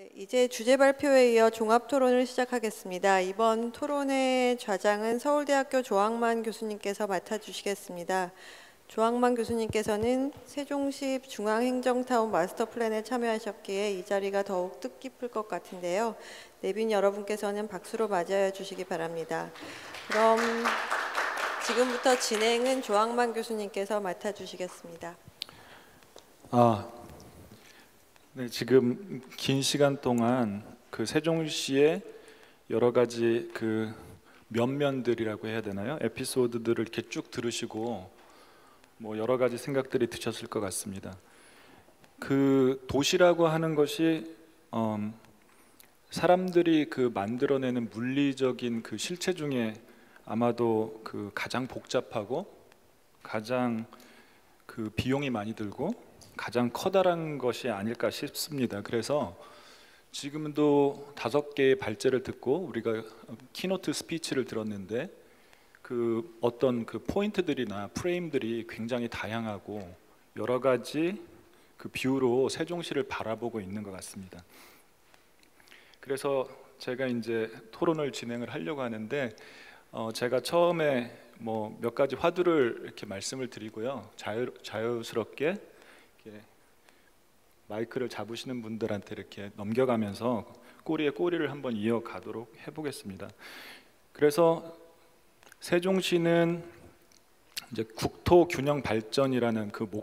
네, 이제 주제 발표에 이어 종합 토론을 시작하겠습니다. 이번 토론의 좌장은 서울대학교 조학만 교수님께서 맡아주시겠습니다. 조학만 교수님께서는 세종시 중앙행정타운 마스터 플랜에 참여하셨기에 이 자리가 더욱 뜻깊을 것 같은데요. 내빈 여러분께서는 박수로 맞이해 주시기 바랍니다. 그럼 지금부터 진행은 조학만 교수님께서 맡아주시겠습니다. 네, 지금 긴 시간 동안 그 세종시의 여러 가지 그 면면들이라고 해야 되나요? 에피소드들을 이렇게 쭉 들으시고 뭐 여러 가지 생각들이 드셨을 것 같습니다. 그 도시라고 하는 것이 사람들이 그 만들어내는 물리적인 그 실체 중에 아마도 그 가장 복잡하고 가장 그 비용이 많이 들고 가장 커다란 것이 아닐까 싶습니다. 그래서 지금도 5개의 발제를 듣고 우리가 키노트 스피치를 들었는데 그 어떤 그 포인트들이나 프레임들이 굉장히 다양하고 여러 가지 그 뷰로 세종시를 바라보고 있는 것 같습니다. 그래서 제가 이제 토론을 진행을 하려고 하는데 제가 처음에 뭐 몇 가지 화두를 이렇게 말씀을 드리고요. 자유스럽게 이렇게 마이크를 잡으시는 분들한테 이렇게 넘겨가면서 꼬리에 꼬리를 한번 이어가도록 해보겠습니다. 그래서 세종시는 이제 국토 균형 발전이라는 그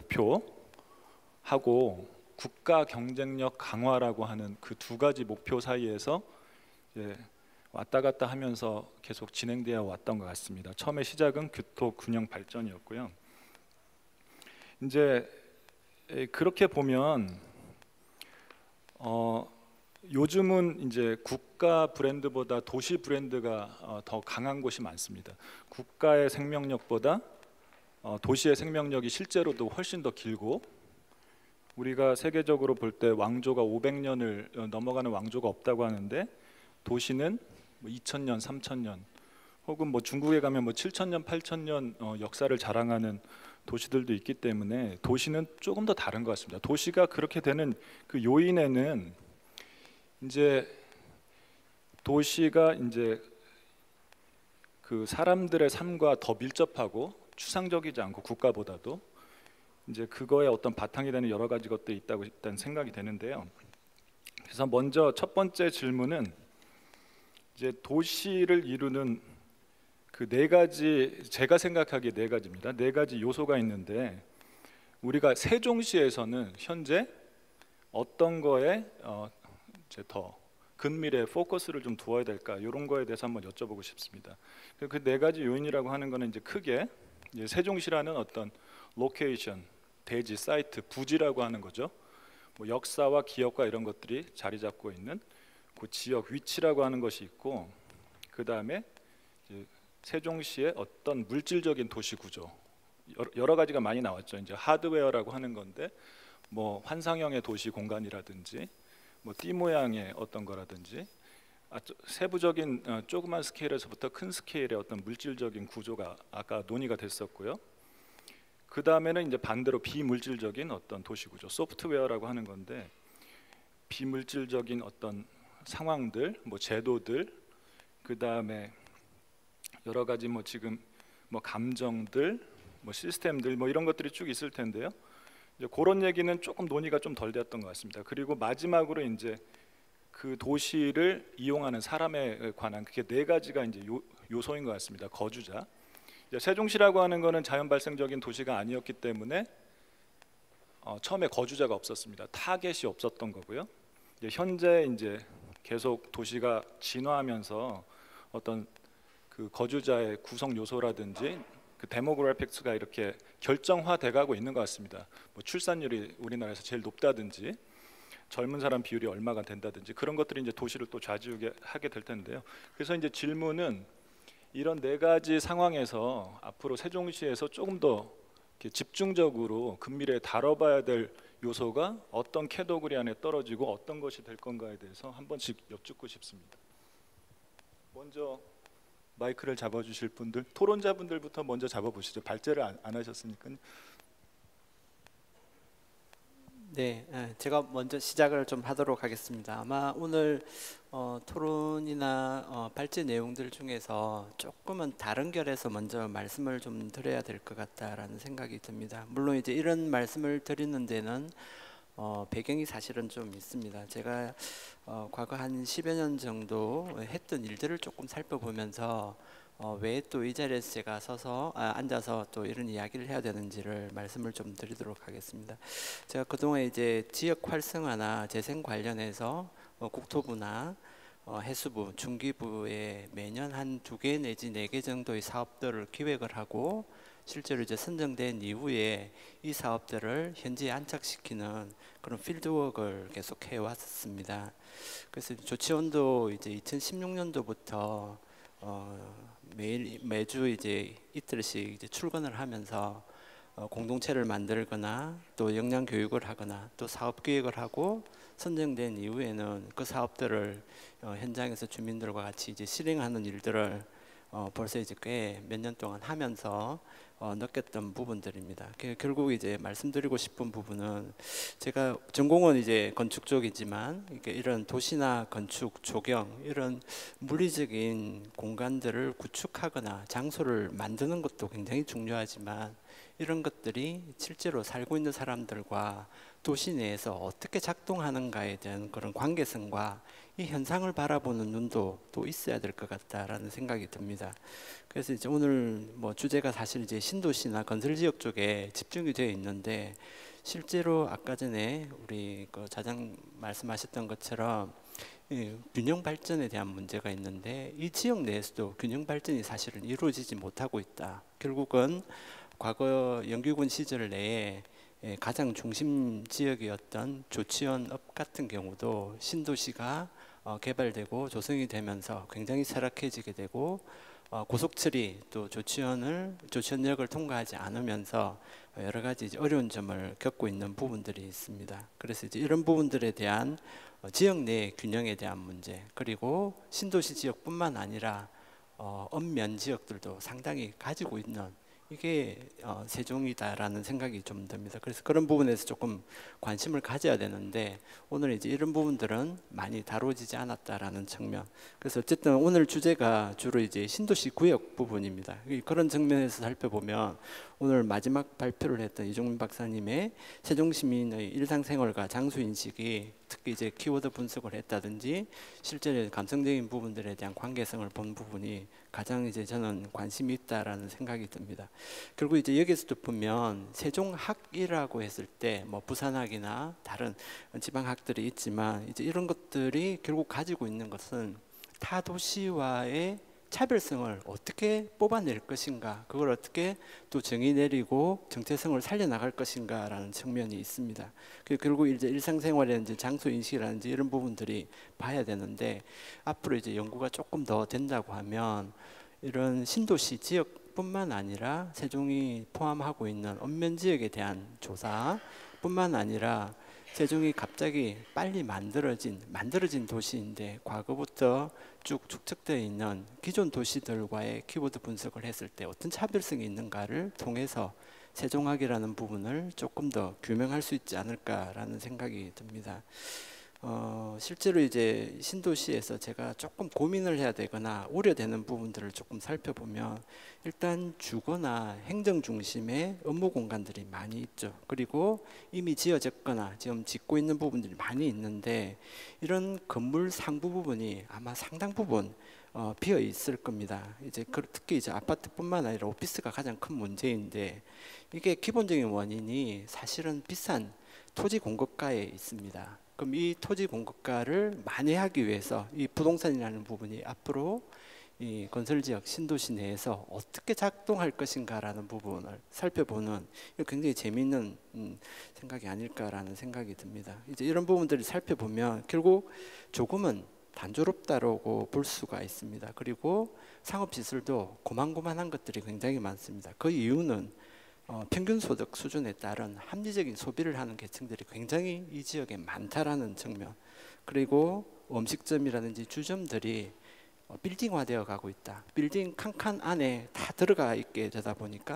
목표하고 국가 경쟁력 강화라고 하는 그 2가지 목표 사이에서 이제 왔다 갔다 하면서 계속 진행되어 왔던 것 같습니다. 처음에 시작은 국토 균형 발전이었고요. 이제 그렇게 보면 요즘은 이제 국가 브랜드보다 도시 브랜드가 더 강한 곳이 많습니다. 국가의 생명력보다 도시의 생명력이 실제로도 훨씬 더 길고, 우리가 세계적으로 볼 때 왕조가 500년을 넘어가는 왕조가 없다고 하는데 도시는 뭐 2000년, 3000년 혹은 뭐 중국에 가면 뭐 7000년, 8000년 역사를 자랑하는 도시들도 있기 때문에 도시는 조금 더 다른 것 같습니다. 도시가 그렇게 되는 그 요인에는 이제 도시가 이제 그 사람들의 삶과 더 밀접하고 추상적이지 않고 국가보다도 이제 그거에 어떤 바탕이 되는 여러 가지 것들이 있다고 일단 생각이 되는데요. 그래서 먼저 첫 번째 질문은 이제 도시를 이루는 그 4가지, 제가 생각하기에 4가지입니다. 4가지 요소가 있는데 우리가 세종시에서는 현재 어떤 거에 이제 더 근미래에 포커스를 좀 두어야 될까, 이런 거에 대해서 한번 여쭤보고 싶습니다. 그 4가지 요인이라고 하는 거는 이제 크게 이제 세종시라는 어떤 로케이션, 대지, 사이트, 부지라고 하는 거죠. 뭐 역사와 기억과 이런 것들이 자리 잡고 있는 그 지역 위치라고 하는 것이 있고, 그 다음에 세종시의 어떤 물질적인 도시 구조, 여러 가지가 많이 나왔죠. 이제 하드웨어라고 하는 건데 뭐 환상형의 도시 공간이라든지 뭐 띠 모양의 어떤 거라든지 세부적인 조그만 스케일에서부터 큰 스케일의 어떤 물질적인 구조가 아까 논의가 됐었고요. 그 다음에는 이제 반대로 비물질적인 어떤 도시 구조, 소프트웨어라고 하는 건데 비물질적인 어떤 상황들, 뭐 제도들, 그 다음에 여러 가지 뭐 지금 뭐 감정들, 뭐 시스템들, 뭐 이런 것들이 쭉 있을 텐데요. 이제 그런 얘기는 조금 논의가 좀 덜 되었던 것 같습니다. 그리고 마지막으로 이제 그 도시를 이용하는 사람에 관한 그게 4가지가 이제 요소인 것 같습니다. 거주자. 이제 세종시라고 하는 거는 자연 발생적인 도시가 아니었기 때문에 처음에 거주자가 없었습니다. 타겟이 없었던 거고요. 이제 현재 이제 계속 도시가 진화하면서 어떤 그 거주자의 구성 요소라든지 그 데모그래픽스가 이렇게 결정화돼 가고 있는 것 같습니다. 뭐 출산율이 우리나라에서 제일 높다든지 젊은 사람 비율이 얼마가 된다든지 그런 것들이 이제 도시를 또 좌지우지하게 될 텐데요. 그래서 이제 질문은 이런 4가지 상황에서 앞으로 세종시에서 조금 더 이렇게 집중적으로 근미래에 다뤄봐야 될 요소가 어떤 캐터고리 안에 떨어지고 어떤 것이 될 건가에 대해서 한 번씩 여쭙고 싶습니다. 먼저 마이크를 잡아주실 분들, 토론자분들부터 먼저 잡아보시죠. 발제를 안 하셨으니까요. 네, 제가 먼저 시작을 좀 하도록 하겠습니다. 아마 오늘 토론이나 발제 내용들 중에서 조금은 다른 결에서 먼저 말씀을 좀 드려야 될 것 같다라는 생각이 듭니다. 물론 이제 이런 말씀을 드리는 데는 배경이 사실은 좀 있습니다. 제가 과거 한 10여 년 정도 했던 일들을 조금 살펴보면서 왜 또 이 자리에서 제가 서서 앉아서 또 이런 이야기를 해야 되는지를 말씀을 좀 드리도록 하겠습니다. 제가 그동안 이제 지역 활성화나 재생 관련해서 국토부나 해수부, 중기부에 매년 한 2개 내지 4개 정도의 사업들을 기획을 하고 실제로 이제 선정된 이후에 이 사업들을 현지에 안착시키는 그런 필드워크를 계속 해왔습니다. 그래서 조치원도 이제 2016년도부터 매주 이제 이틀씩 이제 출근을 하면서 공동체를 만들거나 또 역량 교육을 하거나 또 사업 기획을 하고 선정된 이후에는 그 사업들을 현장에서 주민들과 같이 이제 실행하는 일들을 벌써 이제 꽤 몇 년 동안 하면서 느꼈던 부분들입니다. 결국 이제 말씀드리고 싶은 부분은 제가 전공은 이제 건축 쪽이지만 이런 도시나 건축, 조경 이런 물리적인 공간들을 구축하거나 장소를 만드는 것도 굉장히 중요하지만 이런 것들이 실제로 살고 있는 사람들과 도시 내에서 어떻게 작동하는가에 대한 그런 관계성과 이 현상을 바라보는 눈도 또 있어야 될 것 같다라는 생각이 듭니다. 그래서 이제 오늘 뭐 주제가 사실 이제 신도시나 건설 지역 쪽에 집중이 되어 있는데 실제로 아까 전에 우리 그 자장 말씀하셨던 것처럼 균형 발전에 대한 문제가 있는데 이 지역 내에서도 균형 발전이 사실은 이루어지지 못하고 있다. 결국은 과거 영규군 시절 내에 가장 중심 지역이었던 조치원읍 같은 경우도 신도시가 개발되고 조성이 되면서 굉장히 쇠락해지게 되고 고속철이 또 조치원역을 통과하지 않으면서 여러 가지 이제 어려운 점을 겪고 있는 부분들이 있습니다. 그래서 이제 이런 부분들에 대한 지역 내 균형에 대한 문제, 그리고 신도시 지역뿐만 아니라 언면 지역들도 상당히 가지고 있는 이게 세종이다라는 생각이 좀 듭니다. 그래서 그런 부분에서 조금 관심을 가져야 되는데 오늘 이제 이런 부분들은 많이 다뤄지지 않았다라는 측면. 그래서 어쨌든 오늘 주제가 주로 이제 신도시 구역 부분입니다. 그런 측면에서 살펴보면 오늘 마지막 발표를 했던 이종민 박사님의 세종시민의 일상생활과 장소인식이 특히 이제 키워드 분석을 했다든지 실제로 감성적인 부분들에 대한 관계성을 본 부분이 가장 이제 저는 관심이 있다라는 생각이 듭니다. 결국 이제 여기서도 보면 세종학이라고 했을 때 뭐 부산학이나 다른 지방학들이 있지만 이제 이런 것들이 결국 가지고 있는 것은 타 도시와의 차별성을 어떻게 뽑아낼 것인가, 그걸 어떻게 또 정의 내리고 정체성을 살려나갈 것인가라는 측면이 있습니다. 결국 이제 일상생활이라든지 장소 인식이라든지 이런 부분들이 봐야 되는데 앞으로 이제 연구가 조금 더 된다고 하면 이런 신도시 지역뿐만 아니라 세종이 포함하고 있는 언면 지역에 대한 조사뿐만 아니라 세종이 갑자기 빨리 만들어진 도시인데 과거부터 쭉 축적되어 있는 기존 도시들과의 키워드 분석을 했을 때 어떤 차별성이 있는가를 통해서 세종학이라는 부분을 조금 더 규명할 수 있지 않을까라는 생각이 듭니다. 실제로 이제 신도시에서 제가 조금 고민을 해야 되거나 우려되는 부분들을 조금 살펴보면 일단 주거나 행정 중심의 업무 공간들이 많이 있죠. 그리고 이미 지어졌거나 지금 짓고 있는 부분들이 많이 있는데 이런 건물 상부 부분이 아마 상당 부분 비어 있을 겁니다. 이제 특히 이제 아파트뿐만 아니라 오피스가 가장 큰 문제인데 이게 기본적인 원인이 사실은 비싼 토지 공급가에 있습니다. 그럼 이 토지 공급가를 만회하기 위해서 이 부동산이라는 부분이 앞으로 이 건설지역 신도시 내에서 어떻게 작동할 것인가라는 부분을 살펴보는 굉장히 재미있는 생각이 아닐까라는 생각이 듭니다. 이제 이런 부분들을 살펴보면 결국 조금은 단조롭다라고 볼 수가 있습니다. 그리고 상업시설도 고만고만한 것들이 굉장히 많습니다. 그 이유는 평균 소득 수준에 따른 합리적인 소비를 하는 계층들이 굉장히 이 지역에 많다라는 측면, 그리고 음식점이라든지 주점들이 빌딩화되어 가고 있다. 빌딩 칸칸 안에 다 들어가 있게 되다 보니까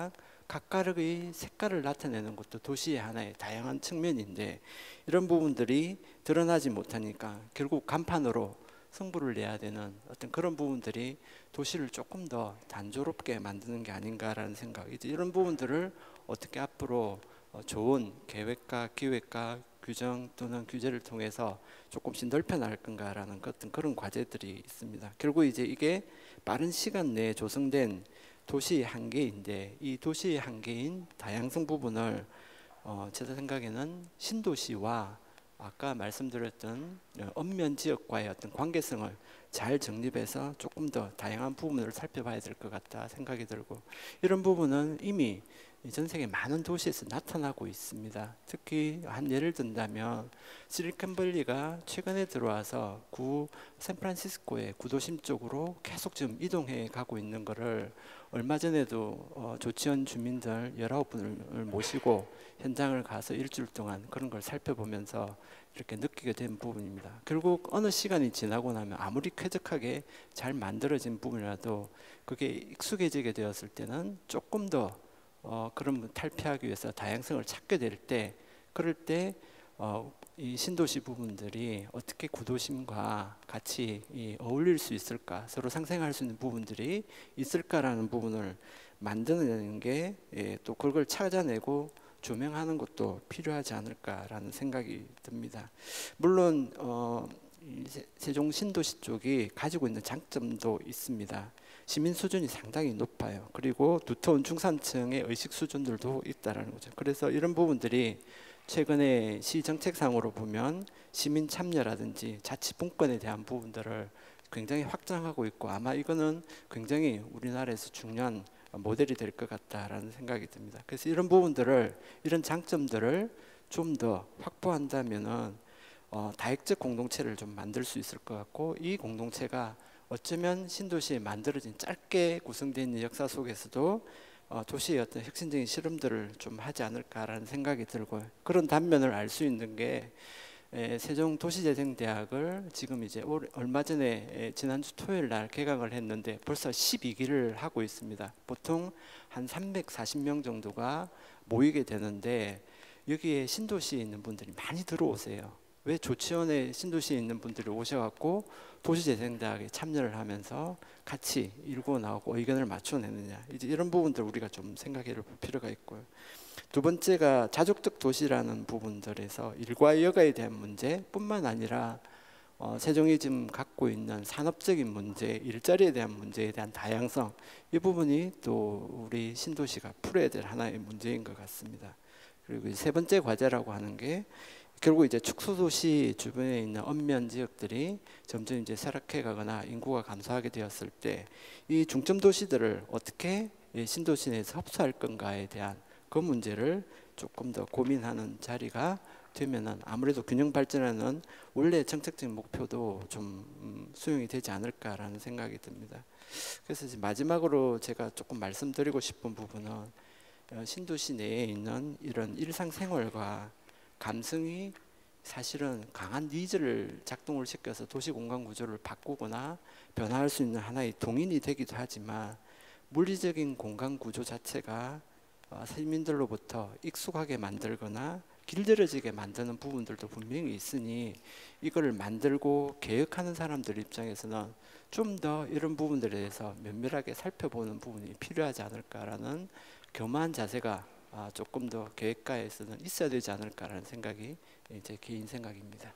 각각의 색깔을 나타내는 것도 도시의 하나의 다양한 측면인데 이런 부분들이 드러나지 못하니까 결국 간판으로 승부를 내야 되는 어떤 그런 부분들이 도시를 조금 더 단조롭게 만드는 게 아닌가라는 생각. 이제 이런 부분들을 어떻게 앞으로 좋은 계획과 기획과 규정 또는 규제를 통해서 조금씩 넓혀나갈 건가라는 어떤 그런 과제들이 있습니다. 결국 이제 이게 빠른 시간 내에 조성된 도시의 한계인데 이 도시의 한계인 다양성 부분을 제 생각에는 신도시와 아까 말씀드렸던 언면 지역과의 어떤 관계성을 잘 정립해서 조금 더 다양한 부분을 살펴봐야 될 것 같다 생각이 들고 이런 부분은 이미 전 세계 많은 도시에서 나타나고 있습니다. 특히 한 예를 든다면 실리콘밸리가 최근에 들어와서 샌프란시스코의 구도심 쪽으로 계속 지금 이동해 가고 있는 것을 얼마 전에도 조치원 주민들 19분을 모시고 현장을 가서 일주일 동안 그런 걸 살펴보면서 이렇게 느끼게 된 부분입니다. 결국 어느 시간이 지나고 나면 아무리 쾌적하게 잘 만들어진 부분이라도 그게 익숙해지게 되었을 때는 조금 더 그런 탈피하기 위해서 다양성을 찾게 될 때 그럴 때 이 신도시 부분들이 어떻게 구도심과 같이 어울릴 수 있을까 서로 상생할 수 있는 부분들이 있을까라는 부분을 만드는 게 또 그걸 찾아내고 조명하는 것도 필요하지 않을까라는 생각이 듭니다. 물론 세종 신도시 쪽이 가지고 있는 장점도 있습니다. 시민 수준이 상당히 높아요. 그리고 두터운 중산층의 의식 수준들도 있다라는 거죠. 그래서 이런 부분들이 최근에 시 정책상으로 보면 시민 참여라든지 자치분권에 대한 부분들을 굉장히 확장하고 있고 아마 이거는 굉장히 우리나라에서 중요한 모델이 될 것 같다라는 생각이 듭니다. 그래서 이런 부분들을 이런 장점들을 좀 더 확보한다면은 다액적 공동체를 좀 만들 수 있을 것 같고 이 공동체가 어쩌면 신도시에 만들어진 짧게 구성되어 있는 역사 속에서도 도시의 어떤 혁신적인 실험들을 좀 하지 않을까라는 생각이 들고 그런 단면을 알 수 있는 게 세종도시재생대학을 지금 이제 얼마 전에 지난주 토요일 날 개강을 했는데 벌써 12기를 하고 있습니다. 보통 한 340명 정도가 모이게 되는데 여기에 신도시에 있는 분들이 많이 들어오세요. 왜 조치원에 신도시에 있는 분들이 오셔갖고 도시재생대학에 참여를 하면서 같이 일고 나오고 의견을 맞춰내느냐 이제 이런 부분들 우리가 좀 생각해 볼 필요가 있고요. 두 번째가 자족적 도시라는 부분들에서 일과 여가에 대한 문제뿐만 아니라 세종이 지금 갖고 있는 산업적인 문제, 일자리에 대한 문제에 대한 다양성 이 부분이 또 우리 신도시가 풀어야 될 하나의 문제인 것 같습니다. 그리고 세 번째 과제라고 하는 게 결국 이제 축소도시 주변에 있는 언면 지역들이 점점 이제 쇠락해 가거나 인구가 감소하게 되었을 때 이 중점 도시들을 어떻게 신도시 내에서 흡수할 건가에 대한 그 문제를 조금 더 고민하는 자리가 되면은 아무래도 균형 발전하는 원래 정책적인 목표도 좀 수용이 되지 않을까라는 생각이 듭니다. 그래서 이제 마지막으로 제가 조금 말씀드리고 싶은 부분은 신도시 내에 있는 이런 일상생활과 감성이 사실은 강한 니즈를 작동을 시켜서 도시 공간 구조를 바꾸거나 변화할 수 있는 하나의 동인이 되기도 하지만 물리적인 공간 구조 자체가 시민들로부터 익숙하게 만들거나 길들여지게 만드는 부분들도 분명히 있으니 이걸 만들고 개혁하는 사람들 입장에서는 좀 더 이런 부분들에 대해서 면밀하게 살펴보는 부분이 필요하지 않을까라는 겸허한 자세가 조금 더 계획가에서는 있어야 되지 않을까라는 생각이 제 개인 생각입니다.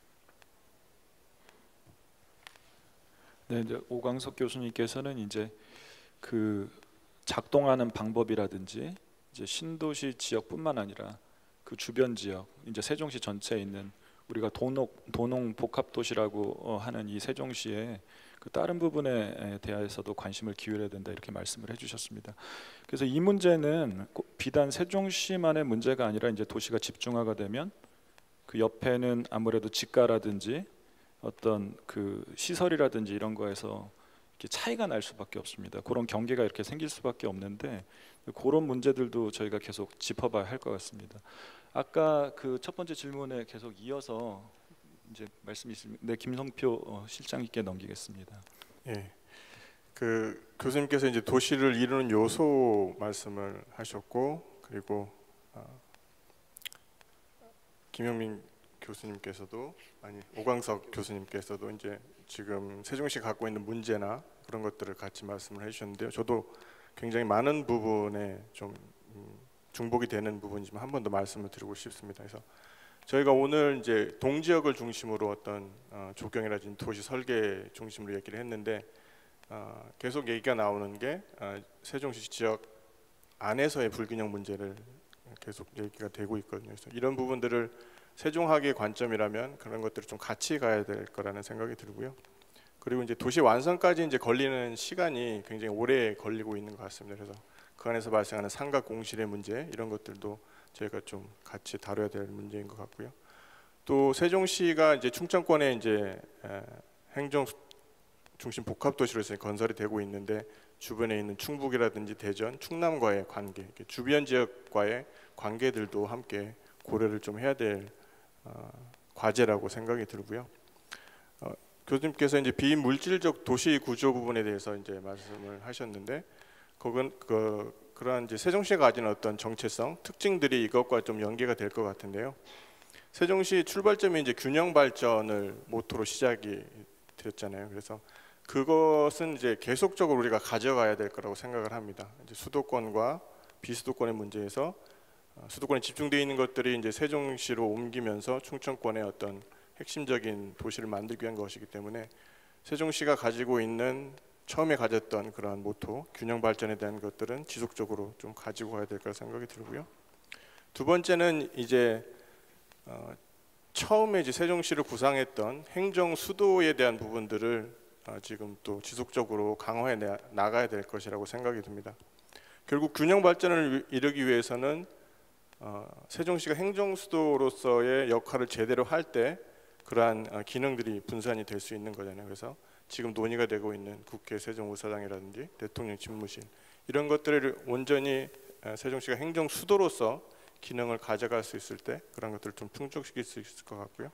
네, 이제 오광석 교수님께서는 이제 그 작동하는 방법이라든지 이제 신도시 지역뿐만 아니라 그 주변 지역, 이제 세종시 전체에 있는 우리가 도농 복합 도시라고 하는 이 세종시의 그 다른 부분에 대해서도 관심을 기울여야 된다 이렇게 말씀을 해주셨습니다. 그래서 이 문제는 비단 세종시만의 문제가 아니라 이제 도시가 집중화가 되면 그 옆에는 아무래도 집가라든지 어떤 그 시설이라든지 이런 거에서 이렇게 차이가 날 수밖에 없습니다. 그런 경계가 이렇게 생길 수밖에 없는데 그런 문제들도 저희가 계속 짚어봐야 할 것 같습니다. 아까 그 첫 번째 질문에 계속 이어서 이제 말씀이 있습니다. 네, 김성표 실장님께 넘기겠습니다. 예, 교수님께서 이제 도시를 이루는 요소 말씀을 하셨고, 그리고 김영민 교수님께서도 오광석 교수님께서도 이제 지금 세종시 갖고 있는 문제나 그런 것들을 같이 말씀을 해주셨는데요. 저도 굉장히 많은 부분에 좀 중복이 되는 부분이지만 한 번 더 말씀을 드리고 싶습니다. 그래서 저희가 오늘 이제 동지역을 중심으로 어떤 조경이라든지 도시 설계 중심으로 얘기를 했는데 계속 얘기가 나오는 게 세종시 지역 안에서의 불균형 문제를 계속 얘기가 되고 있거든요. 그래서 이런 부분들을 세종학의 관점이라면 그런 것들을 좀 같이 가야 될 거라는 생각이 들고요. 그리고 이제 도시 완성까지 이제 걸리는 시간이 굉장히 오래 걸리고 있는 것 같습니다. 그래서 그 안에서 발생하는 상가 공실의 문제 이런 것들도 저희가 좀 같이 다뤄야 될 문제인 것 같고요. 또 세종시가 이제 충청권에 이제 행정 중심 복합 도시로서 건설이 되고 있는데 주변에 있는 충북이라든지 대전, 충남과의 관계, 주변 지역과의 관계들도 함께 고려를 좀 해야 될 과제라고 생각이 들고요. 교수님께서 이제 비물질적 도시 구조 부분에 대해서 이제 말씀을 하셨는데, 그건 그러한 이제 세종시가 가진 어떤 정체성, 특징들이 이것과 좀 연계가 될 것 같은데요. 세종시 출발점이 이제 균형 발전을 모토로 시작이 되었잖아요. 그래서 그것은 이제 계속적으로 우리가 가져가야 될 거라고 생각을 합니다. 이제 수도권과 비수도권의 문제에서 수도권에 집중되어 있는 것들이 이제 세종시로 옮기면서 충청권의 어떤 핵심적인 도시를 만들기 위한 것이기 때문에 세종시가 가지고 있는 처음에 가졌던 그러한 모토, 균형 발전에 대한 것들은 지속적으로 좀 가지고 가야 될 거라 생각이 들고요. 두 번째는 이제 처음에 이제 세종시를 구상했던 행정 수도에 대한 부분들을 지금 또 지속적으로 강화해 나가야 될 것이라고 생각이 듭니다. 결국 균형 발전을 이루기 위해서는 세종시가 행정수도로서의 역할을 제대로 할 때 그러한 기능들이 분산이 될 수 있는 거잖아요. 그래서 지금 논의가 되고 있는 국회 세종의사당이라든지 대통령 집무실 이런 것들을 온전히 세종시가 행정수도로서 기능을 가져갈 수 있을 때 그런 것들을 좀 충족시킬 수 있을 것 같고요.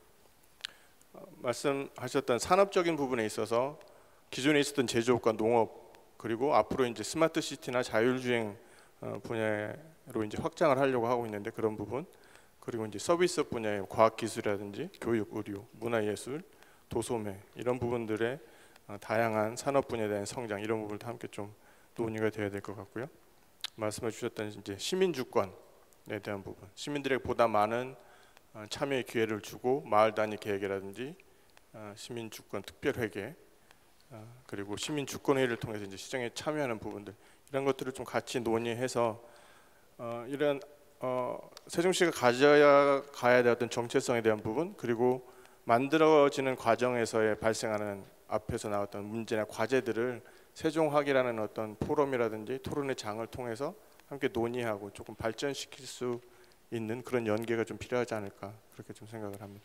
말씀하셨던 산업적인 부분에 있어서 기존에 있었던 제조업과 농업 그리고 앞으로 이제 스마트 시티나 자율주행 분야로 이제 확장을 하려고 하고 있는데 그런 부분 그리고 이제 서비스 분야의 과학기술이라든지 교육, 의료, 문화예술, 도소매 이런 부분들의 다양한 산업 분야에 대한 성장 이런 부분도 함께 좀 논의가 되어야 될 것 같고요. 말씀해 주셨던 이제 시민 주권에 대한 부분, 시민들에게 보다 많은 참여의 기회를 주고 마을 단위 계획이라든지 시민 주권 특별회계 그리고 시민 주권회의를 통해서 이제 시정에 참여하는 부분들 이런 것들을 좀 같이 논의해서 이런 세종시가 가야 될 어떤 정체성에 대한 부분 그리고 만들어지는 과정에서의 발생하는 앞에서 나왔던 문제나 과제들을 세종학이라는 어떤 포럼이라든지 토론의 장을 통해서 함께 논의하고 조금 발전시킬 수 있는 그런 연계가 좀 필요하지 않을까 그렇게 좀 생각을 합니다.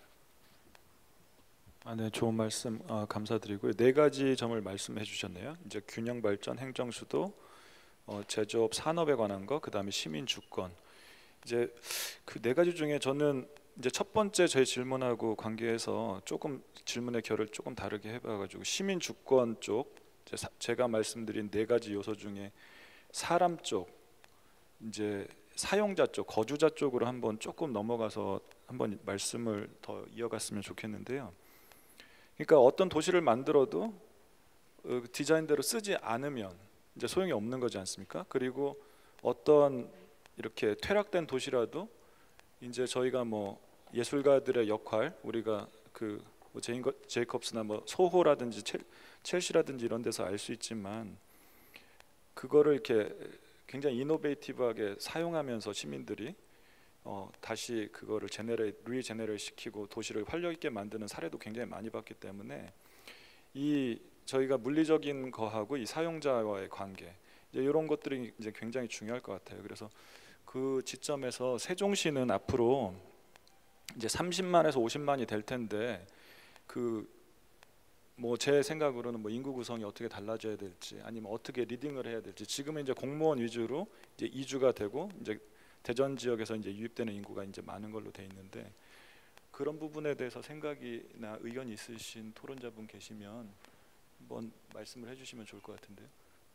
네, 좋은 말씀 감사드리고요. 네 가지 점을 말씀해 주셨네요. 이제 균형 발전, 행정 수도, 제조업, 산업에 관한 거, 그다음에 시민 주권. 이제 그 네 가지 중에 저는 이제 첫 번째 제 질문하고 관계해서 조금 질문의 결을 조금 다르게 해봐가지고 시민 주권 쪽 제가 말씀드린 네 가지 요소 중에 사람 쪽 이제 사용자 쪽 거주자 쪽으로 한번 조금 넘어가서 한번 말씀을 더 이어갔으면 좋겠는데요. 그러니까 어떤 도시를 만들어도 디자인대로 쓰지 않으면 이제 소용이 없는 거지 않습니까? 그리고 어떤 이렇게 퇴락된 도시라도 이제 저희가 뭐 예술가들의 역할 우리가 그 뭐 제이콥스나 뭐 소호라든지 첼시라든지 이런 데서 알 수 있지만 그거를 이렇게 굉장히 이노베이티브하게 사용하면서 시민들이 다시 그거를 리제네레이트 시키고 도시를 활력 있게 만드는 사례도 굉장히 많이 봤기 때문에 이 저희가 물리적인 거하고 이 사용자와의 관계 이제 이런 것들이 이제 굉장히 중요할 것 같아요. 그래서 그 지점에서 세종시는 앞으로 이제 30만에서 50만이 될 텐데 그 뭐 제 생각으로는 뭐 인구 구성이 어떻게 달라져야 될지 아니면 어떻게 리딩을 해야 될지 지금은 이제 공무원 위주로 이제 이주가 되고 이제 대전 지역에서 이제 유입되는 인구가 이제 많은 걸로 돼 있는데 그런 부분에 대해서 생각이나 의견이 있으신 토론자분 계시면 한번 말씀을 해주시면 좋을 것 같은데요.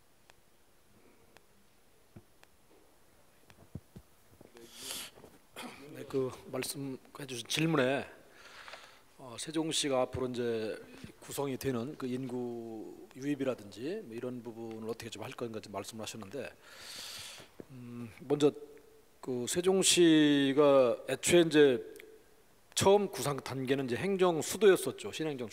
네, 그 말씀해 주신 질문에 세종시가 앞으로 이제 구성이 되는 그 인구 유입이라든지 뭐 이런 부분을 어떻게 좀 할 건가 말씀하셨는데, 먼저 그 세종시가 애초에 이제 처음 구상 단계는 이제 행정 수도였었죠. 신행정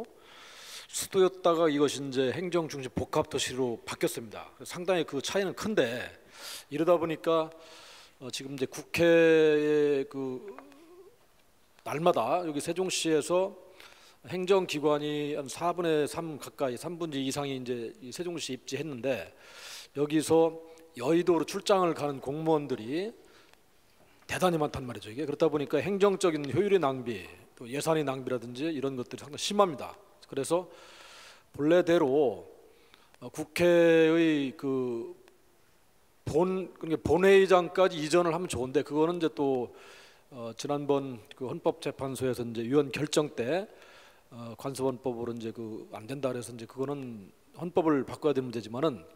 수도였다가 이것이 이제 행정 중심 복합 도시로 바뀌었습니다. 상당히 그 차이는 큰데, 이러다 보니까 지금 이제 국회의 그 날마다 여기 세종시에서 행정기관이 한 4분의 3 가까이 3분의 2 이상이 이제 이 세종시 입지했는데, 여기서 여의도로 출장을 가는 공무원들이 대단히 많단 말이죠. 이게 그렇다 보니까 행정적인 효율의 낭비, 또 예산의 낭비라든지 이런 것들이 상당히 심합니다. 그래서 본래대로 국회의 그 그러니까 본회의장까지 이전을 하면 좋은데, 그거는 이제 또 지난번 그 헌법재판소에서 이제 위원 결정 때 관습헌법으로 이제 그 안 된다 그래서 이제 그거는 헌법을 바꿔야 되는 문제지만은,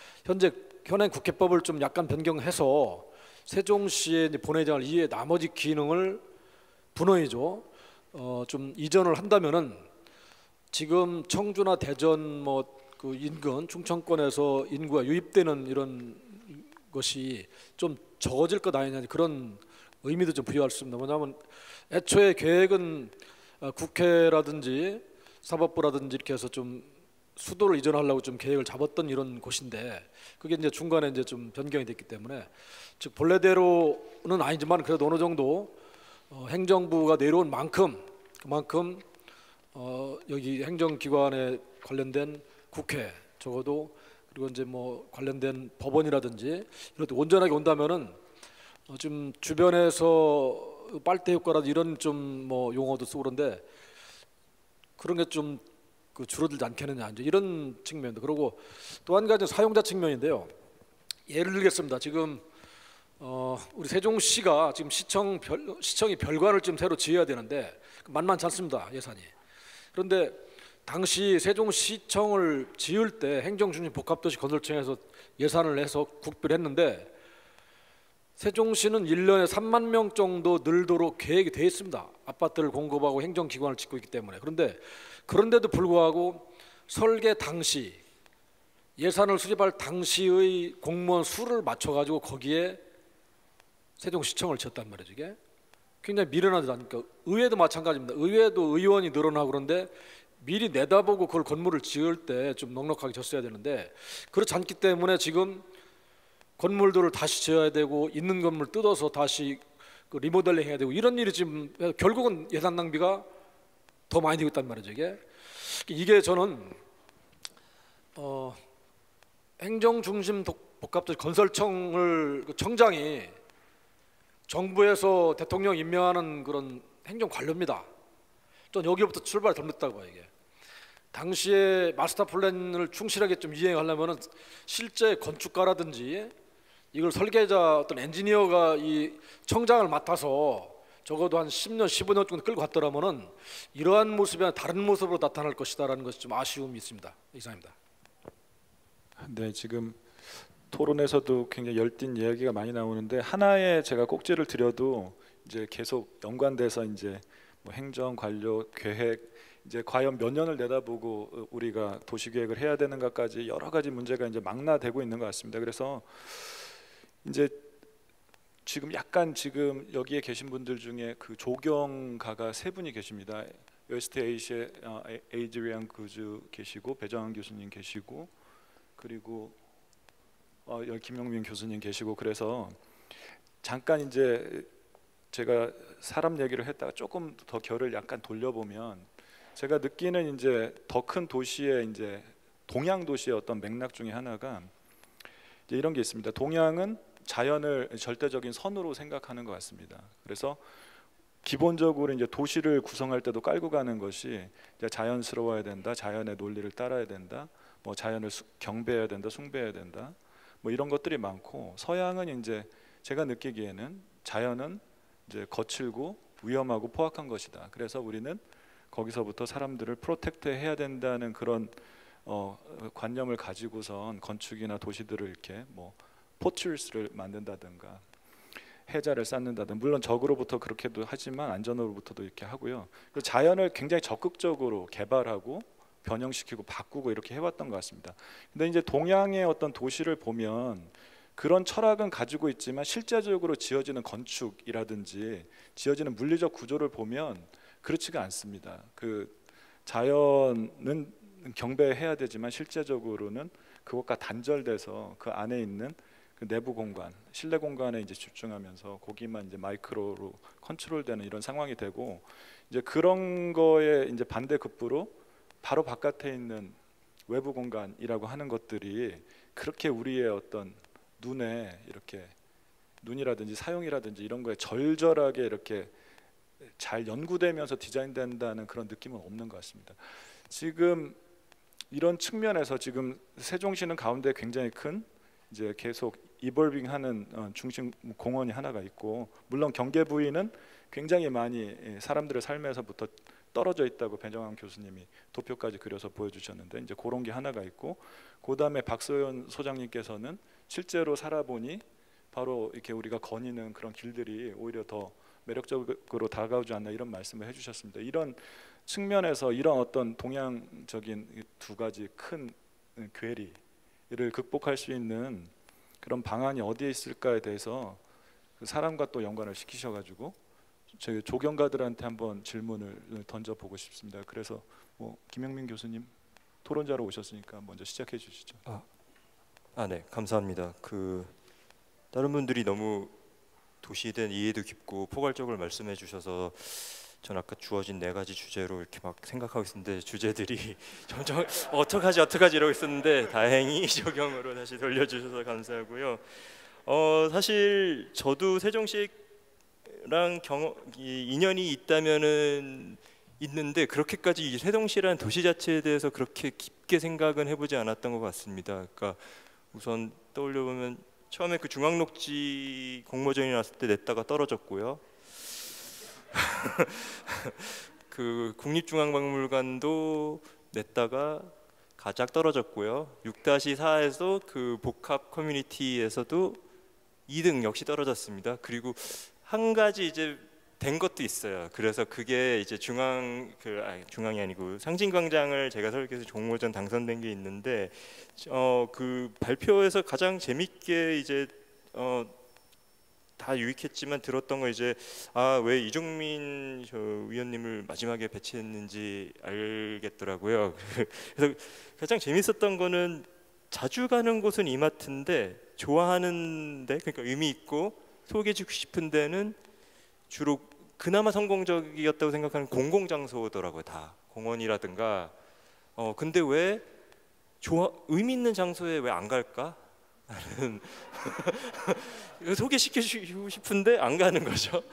현행 국회법을 좀 약간 변경해서 세종시의 이제 본회의장을 이외에 나머지 기능을 분회의죠 좀 이전을 한다면은, 지금 청주나 대전 뭐 그 인근 충청권에서 인구가 유입되는 이런 것이 좀 적어질 것 아니냐, 그런 의미도 좀 부여할 수 있습니다. 왜냐하면 애초에 계획은 국회라든지 사법부라든지 이렇게 해서 좀 수도를 이전하려고 좀 계획을 잡았던 이런 곳인데, 그게 이제 중간에 이제 좀 변경이 됐기 때문에, 즉 본래대로는 아니지만 그래도 어느 정도 행정부가 내려온 만큼 그만큼 여기 행정기관에 관련된 국회 적어도, 그리고 이제 뭐 관련된 법원이라든지 이런 데 온전하게 온다면은 좀 주변에서 빨대 효과라든지 이런 좀 뭐 용어도 쓰고 그런데, 그런 게 좀 그 줄어들지 않겠느냐, 이제 이런 측면도. 그리고 또 한 가지 사용자 측면인데요. 예를 들겠습니다. 지금 우리 세종시가 지금 시청이 별관을 좀 새로 지어야 되는데 만만치 않습니다, 예산이. 그런데 당시 세종시청을 지을 때 행정중심 복합도시 건설청에서 예산을 내서 국비했는데, 세종시는 1년에 3만 명 정도 늘도록 계획이 되어 있습니다. 아파트를 공급하고 행정기관을 짓고 있기 때문에. 그런데도 불구하고 설계 당시, 예산을 수립할 당시의 공무원 수를 맞춰가지고 거기에 세종시청을 지었단 말이죠. 이게 굉장히 미련하지 않습니까? 의회도 마찬가지입니다. 의회도 의원이 늘어나고 그런데 미리 내다보고 그걸 건물을 지을 때 좀 넉넉하게 졌어야 되는데, 그렇지 않기 때문에 지금 건물들을 다시 지어야 되고 있는 건물 뜯어서 다시 그 리모델링 해야 되고 이런 일이 지금 결국은 예산 낭비가 더 많이 되고 있단 말이죠. 이게 저는 행정중심 복합도시 건설청을 그 청장이 정부에서 대통령 임명하는 그런 행정관료입니다. 전 여기부터 출발이 잘못됐다고 봐요. 이게 당시에 마스터 플랜을 충실하게 좀 이행하려면은 실제 건축가라든지 이걸 설계자 어떤 엔지니어가 이 청장을 맡아서 적어도 한 10년, 15년 정도 끌고 갔더라면은 이러한 모습이 아니라 다른 모습으로 나타날 것이다라는 것이 좀 아쉬움이 있습니다. 이상입니다. 네, 지금 토론에서도 굉장히 열띤 이야기가 많이 나오는데, 하나의 제가 꼭지를 드려도 이제 계속 연관돼서 이제 뭐 행정, 관료, 계획, 이제 과연 몇 년을 내다보고 우리가 도시계획을 해야 되는가까지 여러 가지 문제가 이제 망라되고 있는 것 같습니다. 그래서 이제 지금 약간 지금 여기에 계신 분들 중에 그 조경가가 세 분이 계십니다. 웨스트 에이시아 에이드리안 구즈 계시고, 배정환 교수님 계시고, 그리고 여기 김용민 교수님 계시고, 그래서 잠깐 이제 제가 사람 얘기를 했다가 조금 더 결을 약간 돌려보면, 제가 느끼는 이제 더 큰 도시의 이제 동양 도시의 어떤 맥락 중에 하나가 이제 이런 게 있습니다. 동양은 자연을 절대적인 선으로 생각하는 것 같습니다. 그래서 기본적으로 이제 도시를 구성할 때도 깔고 가는 것이 이제 자연스러워야 된다, 자연의 논리를 따라야 된다, 뭐 자연을 경배해야 된다, 숭배해야 된다, 뭐 이런 것들이 많고, 서양은 이제 제가 느끼기에는 자연은 이제 거칠고 위험하고 포악한 것이다. 그래서 우리는 거기서부터 사람들을 프로텍트 해야 된다는 그런 관념을 가지고선 건축이나 도시들을 이렇게 뭐 포트리스를 만든다든가 해자를 쌓는다든, 물론 적으로부터 그렇게도 하지만 안전으로부터도 이렇게 하고요. 그리고 자연을 굉장히 적극적으로 개발하고 변형시키고 바꾸고 이렇게 해왔던 것 같습니다. 근데 이제 동양의 어떤 도시를 보면 그런 철학은 가지고 있지만 실제적으로 지어지는 건축이라든지 지어지는 물리적 구조를 보면 그렇지가 않습니다. 그 자연은 경배해야 되지만 실제적으로는 그것과 단절돼서 그 안에 있는 그 내부 공간, 실내 공간에 이제 집중하면서 거기만 이제 마이크로로 컨트롤되는 이런 상황이 되고, 이제 그런 거에 이제 반대급부로 바로 바깥에 있는 외부 공간이라고 하는 것들이 그렇게 우리의 어떤 눈에 이렇게 눈이라든지 사용이라든지 이런 거에 절절하게 이렇게 잘 연구되면서 디자인된다는 그런 느낌은 없는 것 같습니다. 지금 이런 측면에서 지금 세종시는 가운데 굉장히 큰 이제 계속 이볼빙하는 중심 공원이 하나가 있고, 물론 경계 부위는 굉장히 많이 사람들의 삶에서부터 떨어져 있다고 배정환 교수님이 도표까지 그려서 보여주셨는데, 이제 그런 게 하나가 있고, 그 다음에 박소연 소장님께서는 실제로 살아보니 바로 이렇게 우리가 거니는 그런 길들이 오히려 더 매력적으로 다가오지 않나 이런 말씀을 해주셨습니다. 이런 측면에서 이런 어떤 동양적인 두 가지 큰 괴리를 극복할 수 있는 그런 방안이 어디에 있을까에 대해서 그 사람과 또 연관을 시키셔가지고 저희 조경가들한테 한번 질문을 던져보고 싶습니다. 그래서 뭐 김영민 교수님 토론자로 오셨으니까 먼저 시작해 주시죠. 네, 감사합니다. 다른 분들이 너무 도시에 대한 이해도 깊고 포괄적으로 말씀해 주셔서 전 아까 주어진 4가지 주제로 이렇게 막 생각하고 있었는데 주제들이 점점 어떡하지 이러고 있었는데 다행히 조경으로 다시 돌려주셔서 감사하고요. 사실 저도 세종시랑 인연이 있다면은 있는데 그렇게까지 세종시라는 도시 자체에 대해서 그렇게 깊게 생각은 해보지 않았던 것 같습니다. 그러니까 우선 떠올려 보면 처음에 그 중앙녹지 공모전이 나왔을 때 냈다가 떨어졌고요. 그 국립중앙박물관도 냈다가 가작 떨어졌고요. 6-4에서 그 복합 커뮤니티에서도 2등 역시 떨어졌습니다. 그리고 한 가지 이제 된 것도 있어요. 그래서 그게 이제 중앙이 아니고 상징광장을 제가 설계해서 공모전 당선된 게 있는데, 그 발표에서 가장 재밌게 이제 다 유익했지만 들었던 거 이제 왜 이종민 위원님을 마지막에 배치했는지 알겠더라고요. 그래서 가장 재밌었던 거는 자주 가는 곳은 이마트인데 좋아하는데, 그러니까 의미 있고 소개해주고 싶은 데는 주로 그나마 성공적이었다고 생각하는 공공장소더라고요. 다 공원이라든가. 근데 왜 의미 있는 장소에 왜 안 갈까? 소개시켜주고 싶은데 안 가는 거죠.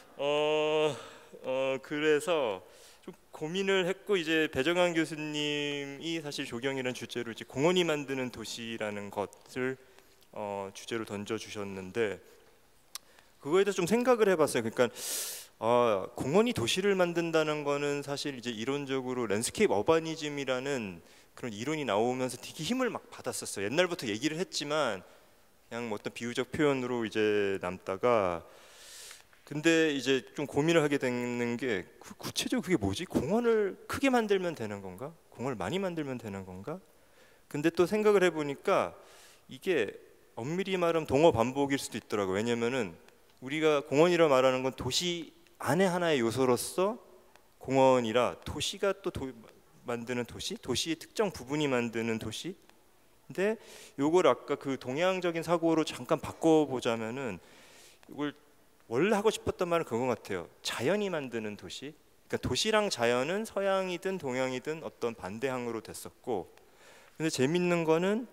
그래서 좀 고민을 했고, 이제 배정환 교수님이 사실 조경이라는 주제로 이제 공원이 만드는 도시라는 것을 주제로 던져주셨는데, 그거에 대해서 좀 생각을 해봤어요. 그러니까 공원이 도시를 만든다는 거는 사실 이제 이론적으로 랜드스케이프 어바니즘이라는 그런 이론이 나오면서 되게 힘을 막 받았었어요. 옛날부터 얘기를 했지만 그냥 뭐 어떤 비유적 표현으로 이제 남다가, 근데 이제 좀 고민을 하게 되는 게 구체적으로 그게 뭐지? 공원을 크게 만들면 되는 건가? 공원을 많이 만들면 되는 건가? 근데 또 생각을 해보니까 이게 엄밀히 말하면 동어 반복일 수도 있더라고요. 왜냐면은 우리가 공원이라 말하는 건 도시 안에 하나의 요소로서 공원이라, 도시가 또 만드는 도시, 도시의 특정 부분이 만드는 도시. 근데 요걸 아까 그 동양적인 사고로 잠깐 바꿔보자면은 이걸 원래 하고 싶었던 말은 그건 같아요. 자연이 만드는 도시. 그러니까 도시랑 자연은 서양이든 동양이든 어떤 반대항으로 됐었고, 근데 재밌는 거는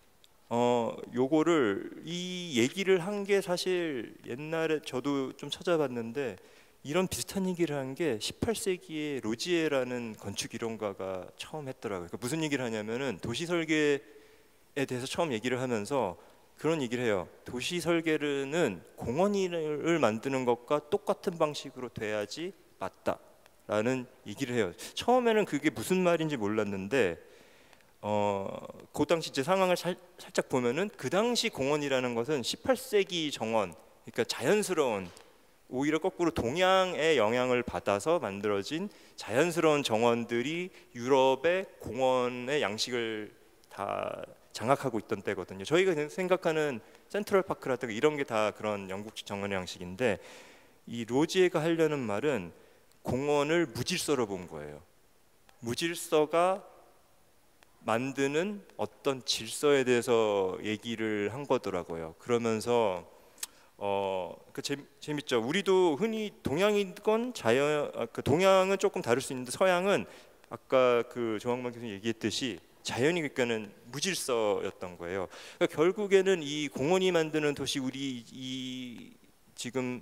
요거를 이 얘기를 한 게 사실 옛날에 저도 좀 찾아봤는데 이런 비슷한 얘기를 한 게 18세기에 로지에라는 건축 이론가가 처음 했더라고요. 그러니까 무슨 얘기를 하냐면은 도시 설계에 대해서 처음 얘기를 하면서 그런 얘기를 해요. 도시 설계는 공원을 만드는 것과 똑같은 방식으로 돼야지 맞다라는 얘기를 해요. 처음에는 그게 무슨 말인지 몰랐는데 그 당시 이제 상황을 살짝 보면은 그 당시 공원이라는 것은 18세기 정원, 그러니까 자연스러운, 오히려 거꾸로 동양의 영향을 받아서 만들어진 자연스러운 정원들이 유럽의 공원의 양식을 다 장악하고 있던 때거든요. 저희가 생각하는 센트럴 파크라든가 이런 게 다 그런 영국식 정원의 양식인데, 이 로지에가 하려는 말은 공원을 무질서로 본 거예요. 무질서가 만드는 어떤 질서에 대해서 얘기를 한 거더라고요. 그러면서 재밌죠. 우리도 흔히 동양이건 동양은 조금 다를 수 있는데 서양은 아까 그 조항만 교수님 얘기했듯이 자연이 그러니까는 무질서였던 거예요. 그러니까 결국에는 이 공원이 만드는 도시, 우리 이 지금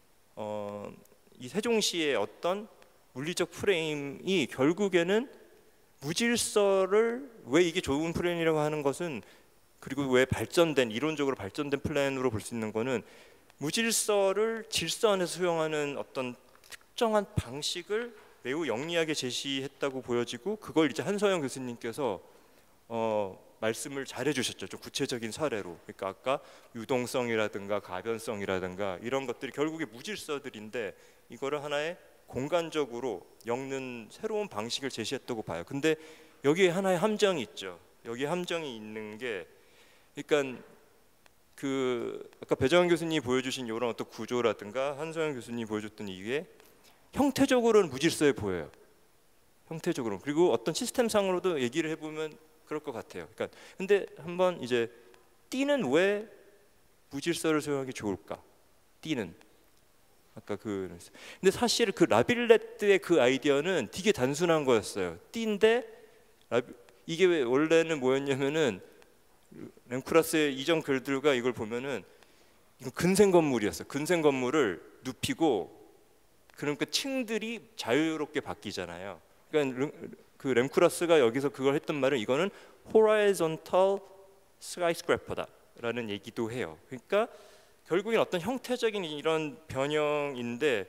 이 세종시의 어떤 물리적 프레임이 결국에는 무질서를, 왜 이게 좋은 프레임이라고 하는 것은, 그리고 왜 이론적으로 발전된 플랜으로 볼 수 있는 거는 무질서를 질서 안에서 수용하는 어떤 특정한 방식을 매우 영리하게 제시했다고 보여지고, 그걸 이제 한서영 교수님께서 말씀을 잘 해주셨죠. 좀 구체적인 사례로. 그러니까 아까 유동성이라든가 가변성이라든가 이런 것들이 결국에 무질서들인데, 이거를 하나의 공간적으로 엮는 새로운 방식을 제시했다고 봐요. 근데 여기에 하나의 함정이 있죠. 여기에 함정이 있는 게, 그러니까 그 아까 배정환 교수님이 보여주신 이런 어떤 구조라든가 한서영 교수님이 보여줬던 이게 형태적으로는 무질서해 보여요. 형태적으로. 그리고 어떤 시스템상으로도 얘기를 해보면 그럴 것 같아요. 그러니까 근데 한번 이제 띠는 왜 무질서를 수용하기 좋을까? 띠는 아까 근데 사실 그 라빌레트의 그 아이디어는 되게 단순한 거였어요. 띠인데 이게 왜 원래는 뭐였냐면은 램쿠라스의 이전 글들과 이걸 보면은 이건 근생 건물이었어요. 근생 건물을 눕히고, 그러니까 층들이 자유롭게 바뀌잖아요. 그러니까 그 램쿠라스가 여기서 그걸 했던 말은 이거는 horizontal skyscraper다라는 얘기도 해요. 그러니까 결국엔 어떤 형태적인 이런 변형인데,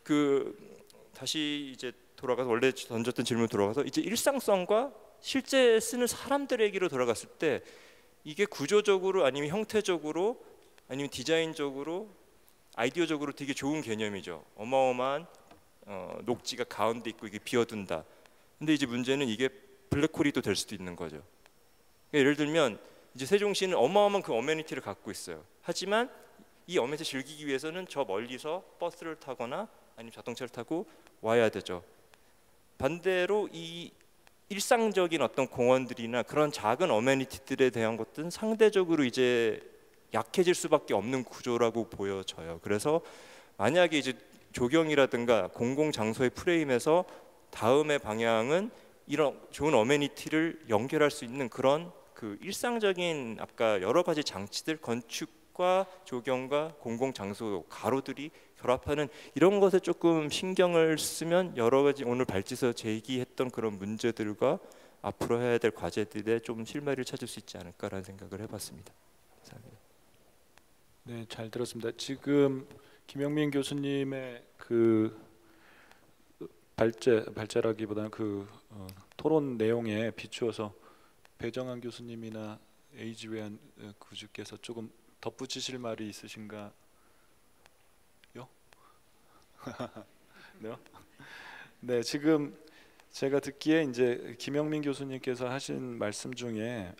다시 이제 돌아가서 원래 던졌던 질문 돌아가서 이제 일상성과 실제 쓰는 사람들의 얘기로 돌아갔을 때 이게 구조적으로 아니면 형태적으로 아니면 디자인적으로 아이디어적으로 되게 좋은 개념이죠. 어마어마한 녹지가 가운데 있고 이게 비어둔다. 근데 이제 문제는 이게 블랙홀이 또 될 수도 있는 거죠. 그러니까 예를 들면 이제 세종시는 어마어마한 그 어메니티를 갖고 있어요. 하지만 이 어메니티를 즐기기 위해서는 저 멀리서 버스를 타거나 아니면 자동차를 타고 와야 되죠. 반대로 이 일상적인 어떤 공원들이나 그런 작은 어메니티들에 대한 것들은 상대적으로 이제 약해질 수밖에 없는 구조라고 보여져요. 그래서 만약에 이제 조경이라든가 공공 장소의 프레임에서 다음의 방향은 이런 좋은 어메니티를 연결할 수 있는 그런 그 일상적인 아까 여러 가지 장치들, 건축과 조경과 공공 장소 가로들이 결합하는 이런 것에 조금 신경을 쓰면 여러 가지 오늘 발제에서 제기했던 그런 문제들과 앞으로 해야 될 과제들에 좀 실마리를 찾을 수 있지 않을까라는 생각을 해봤습니다. 감사합니다. 네, 잘 들었습니다. 지금 김영민 교수님의 그 발제라기보다는 토론 내용에 비추어서 배정환 교수님이나 에이지웨안 교수께서 조금 덧붙이실 말이 있으신가요? 네, 지금 제가 듣기에 이제 김영민 교수님께서 하신 말씀 중에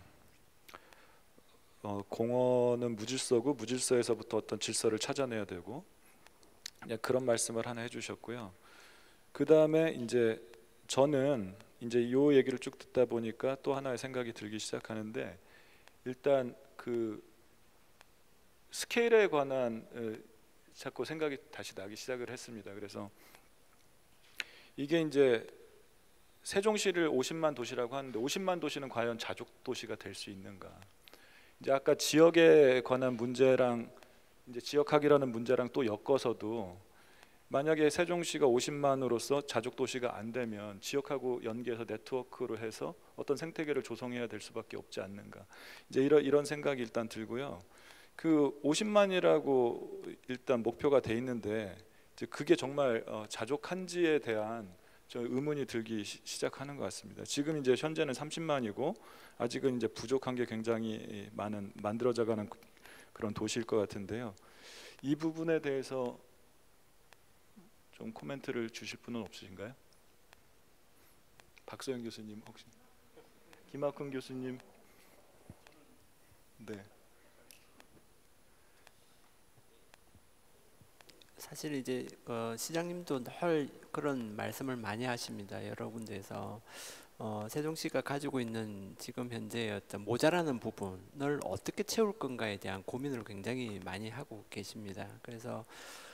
공원은 무질서고 무질서에서부터 어떤 질서를 찾아내야 되고 그런 말씀을 하나 해주셨고요. 그 다음에 이제 저는 이제 이 얘기를 쭉 듣다 보니까 또 하나의 생각이 들기 시작하는데, 일단 그 스케일에 관한 자꾸 생각이 다시 나기 시작을 했습니다. 그래서 이게 이제 세종시를 50만 도시라고 하는데 50만 도시는 과연 자족 도시가 될 수 있는가? 이제 아까 지역에 관한 문제랑 이제 지역학이라는 문제랑 또 엮어서도 만약에 세종시가 50만으로서 자족 도시가 안 되면 지역하고 연계해서 네트워크로 해서 어떤 생태계를 조성해야 될 수밖에 없지 않는가? 이제 이런 생각이 일단 들고요. 그 50만이라고 일단 목표가 돼 있는데 이제 그게 정말 자족 한지에 대한 저 의문이 들기 시작하는 것 같습니다. 지금 이제 현재는 30만이고 아직은 이제 부족한 게 굉장히 많은 만들어져가는 그런 도시일 것 같은데요. 이 부분에 대해서 좀 코멘트를 주실 분은 없으신가요? 박소영 교수님 혹시? 김학훈 교수님? 네. 사실 이제 시장님도 늘 그런 말씀을 많이 하십니다. 여러 군데에서 세종시가 가지고 있는 지금 현재의 어떤 모자라는 부분을 어떻게 채울 건가에 대한 고민을 굉장히 많이 하고 계십니다. 그래서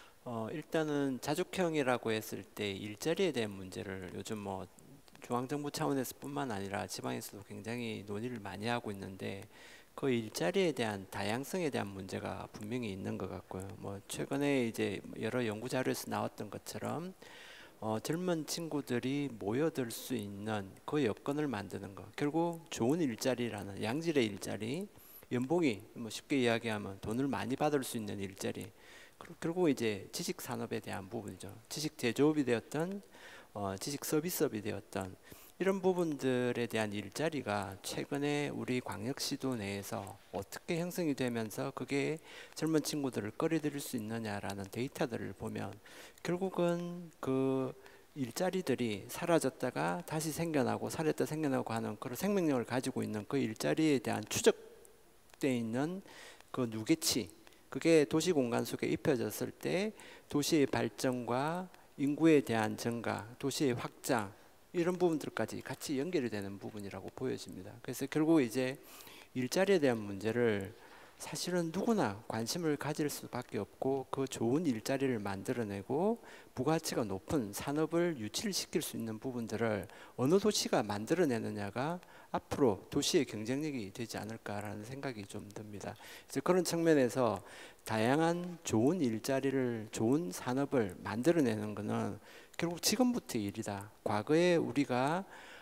일단은 자족형이라고 했을 때 일자리에 대한 문제를 요즘 뭐 중앙정부 차원에서뿐만 아니라 지방에서도 굉장히 논의를 많이 하고 있는데 그 일자리에 대한 다양성에 대한 문제가 분명히 있는 것 같고요. 뭐 최근에 이제 여러 연구 자료에서 나왔던 것처럼 젊은 친구들이 모여들 수 있는 그 여건을 만드는 것. 결국 좋은 일자리라는 양질의 일자리, 연봉이 뭐 쉽게 이야기하면 돈을 많이 받을 수 있는 일자리. 결국 이제 지식 산업에 대한 부분이죠. 지식 제조업이 되었던 지식 서비스업이 되었던 이런 부분들에 대한 일자리가 최근에 우리 광역시도 내에서 어떻게 형성이 되면서 그게 젊은 친구들을 끌어들일 수 있느냐라는 데이터들을 보면 결국은 그 일자리들이 사라졌다가 다시 생겨나고 사라졌다 생겨나고 하는 그런 생명력을 가지고 있는 그 일자리에 대한 추적돼 있는 그 누계치, 그게 도시 공간 속에 입혀졌을 때 도시의 발전과 인구에 대한 증가, 도시의 확장 이런 부분들까지 같이 연결이 되는 부분이라고 보여집니다. 그래서 결국 이제 일자리에 대한 문제를 사실은 누구나 관심을 가질 수밖에 없고 그 좋은 일자리를 만들어내고 부가가치가 높은 산업을 유치를 시킬 수 있는 부분들을 어느 도시가 만들어내느냐가 앞으로 도시의 경쟁력이 되지 않을까라는 생각이 좀 듭니다. 그래서 그런 측면에서 다양한 좋은 일자리를 좋은 산업을 만들어내는 것은 결국 지금부터 일이다. 과거에 우리가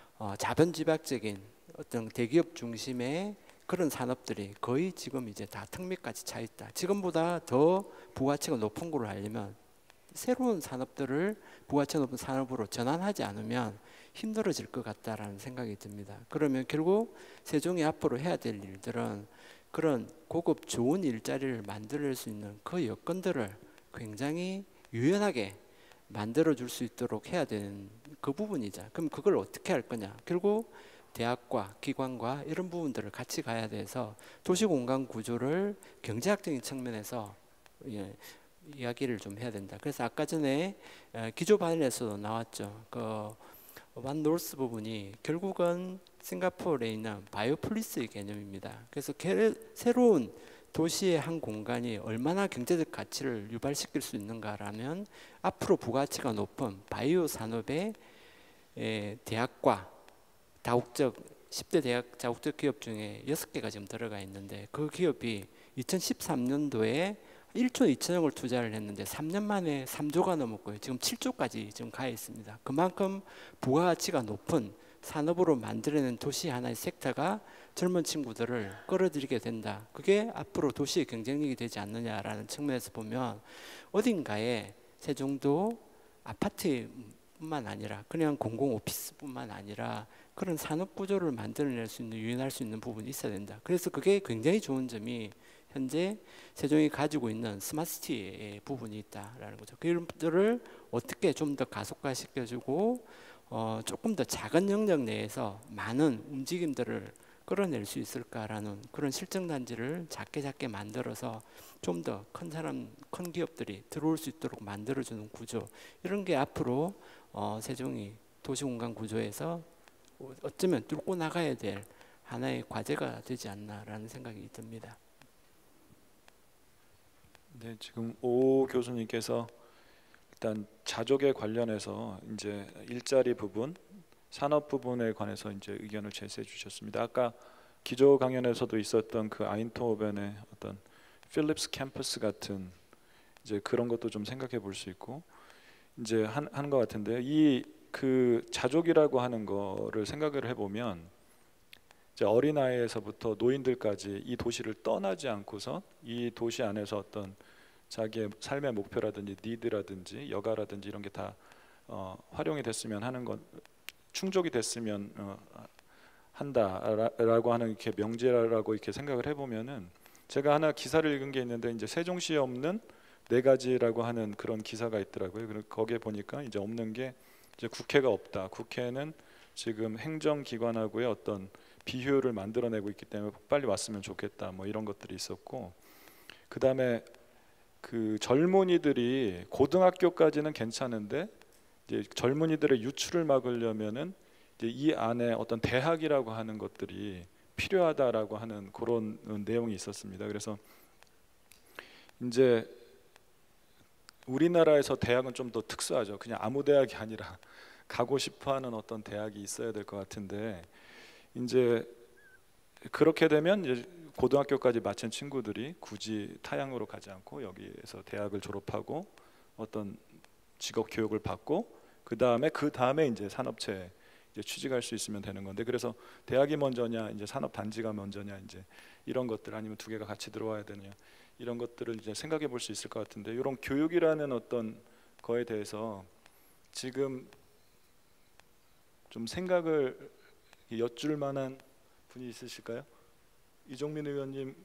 자본집약적인 어떤 대기업 중심의 그런 산업들이 거의 지금 이제 다 턱밑까지 차 있다. 지금보다 더 부가치가 높은 걸로 하려면 새로운 산업들을 부가치 높은 산업으로 전환하지 않으면 힘들어질 것 같다라는 생각이 듭니다. 그러면 결국 세종이 앞으로 해야 될 일들은 그런 고급 좋은 일자리를 만들 수 있는 그 여건들을 굉장히 유연하게 만들어줄 수 있도록 해야 되는 그 부분이자 그럼 그걸 어떻게 할 거냐. 결국 대학과 기관과 이런 부분들을 같이 가야 돼서 도시공간 구조를 경제학적인 측면에서 이야기를 좀 해야 된다. 그래서 아까 전에 기조 파넬에서도 나왔죠. 그 완 노스 부분이 결국은 싱가포르에 있는 바이오폴리스의 개념입니다. 그래서 새로운 도시의 한 공간이 얼마나 경제적 가치를 유발시킬 수 있는가라면 앞으로 부가치가 높은 바이오 산업의 대학과 다국적 10대 대학 자국적 기업 중에 6개가 지금 들어가 있는데 그 기업이 2013년도에 1조 2천억을 투자를 했는데 3년 만에 3조가 넘었고요. 지금 7조까지 지금 가 있습니다. 그만큼 부가가치가 높은 산업으로 만들어낸 도시 하나의 섹터가 젊은 친구들을 끌어들이게 된다. 그게 앞으로 도시의 경쟁력이 되지 않느냐라는 측면에서 보면 어딘가에 세종도 아파트뿐만 아니라 그냥 공공 오피스뿐만 아니라 그런 산업 구조를 만들어낼 수 있는 유인할 수 있는 부분이 있어야 된다. 그래서 그게 굉장히 좋은 점이 현재 세종이 가지고 있는 스마트시티의 부분이 있다라는 거죠. 그들을 어떻게 좀 더 가속화시켜주고 조금 더 작은 영역 내에서 많은 움직임들을 끌어낼 수 있을까라는 그런 실증 단지를 작게 만들어서 좀 더 큰 기업들이 들어올 수 있도록 만들어주는 구조, 이런 게 앞으로 세종이 도시공간 구조에서 어쩌면 뚫고 나가야 될 하나의 과제가 되지 않나라는 생각이 듭니다. 네, 지금 오 교수님께서 일단 자족에 관련해서 이제 일자리 부분, 산업 부분에 관해서 이제 의견을 제시해 주셨습니다. 아까 기조 강연에서도 있었던 그 아인토벤의 어떤 필립스 캠퍼스 같은 이제 그런 것도 좀 생각해 볼 수 있고 이제 하는 것 같은데요. 이 그 자족이라고 하는 거를 생각을 해보면 이제 어린 아이에서부터 노인들까지 이 도시를 떠나지 않고서 이 도시 안에서 어떤 자기의 삶의 목표라든지 니드라든지 여가라든지 이런 게 다 활용이 됐으면 하는 것, 충족이 됐으면 한다라고 하는 이렇게 명제라고 이렇게 생각을 해보면은, 제가 하나 기사를 읽은 게 있는데 이제 세종시에 없는 4가지라고 하는 그런 기사가 있더라고요. 그리고 거기에 보니까 이제 없는 게 이제 국회가 없다. 국회는 지금 행정기관하고의 어떤 비효율을 만들어내고 있기 때문에 빨리 왔으면 좋겠다. 뭐 이런 것들이 있었고, 그 다음에 그 젊은이들이 고등학교까지는 괜찮은데 이제 젊은이들의 유출을 막으려면은 이제 이 안에 어떤 대학이라고 하는 것들이 필요하다라고 하는 그런 내용이 있었습니다. 그래서 이제 우리나라에서 대학은 좀 더 특수하죠. 그냥 아무 대학이 아니라 가고 싶어하는 어떤 대학이 있어야 될 것 같은데, 이제 그렇게 되면 이제 고등학교까지 마친 친구들이 굳이 타향으로 가지 않고 여기에서 대학을 졸업하고 어떤 직업 교육을 받고 그 다음에 이제 산업체에 이제 취직할 수 있으면 되는 건데, 그래서 대학이 먼저냐 이제 산업 단지가 먼저냐 이제 이런 것들, 아니면 2개가 같이 들어와야 되느냐 이런 것들을 이제 생각해 볼 수 있을 것 같은데, 이런 교육이라는 어떤 거에 대해서 지금 좀 생각을 여쭐 만한 분이 있으실까요? 이종민 의원님.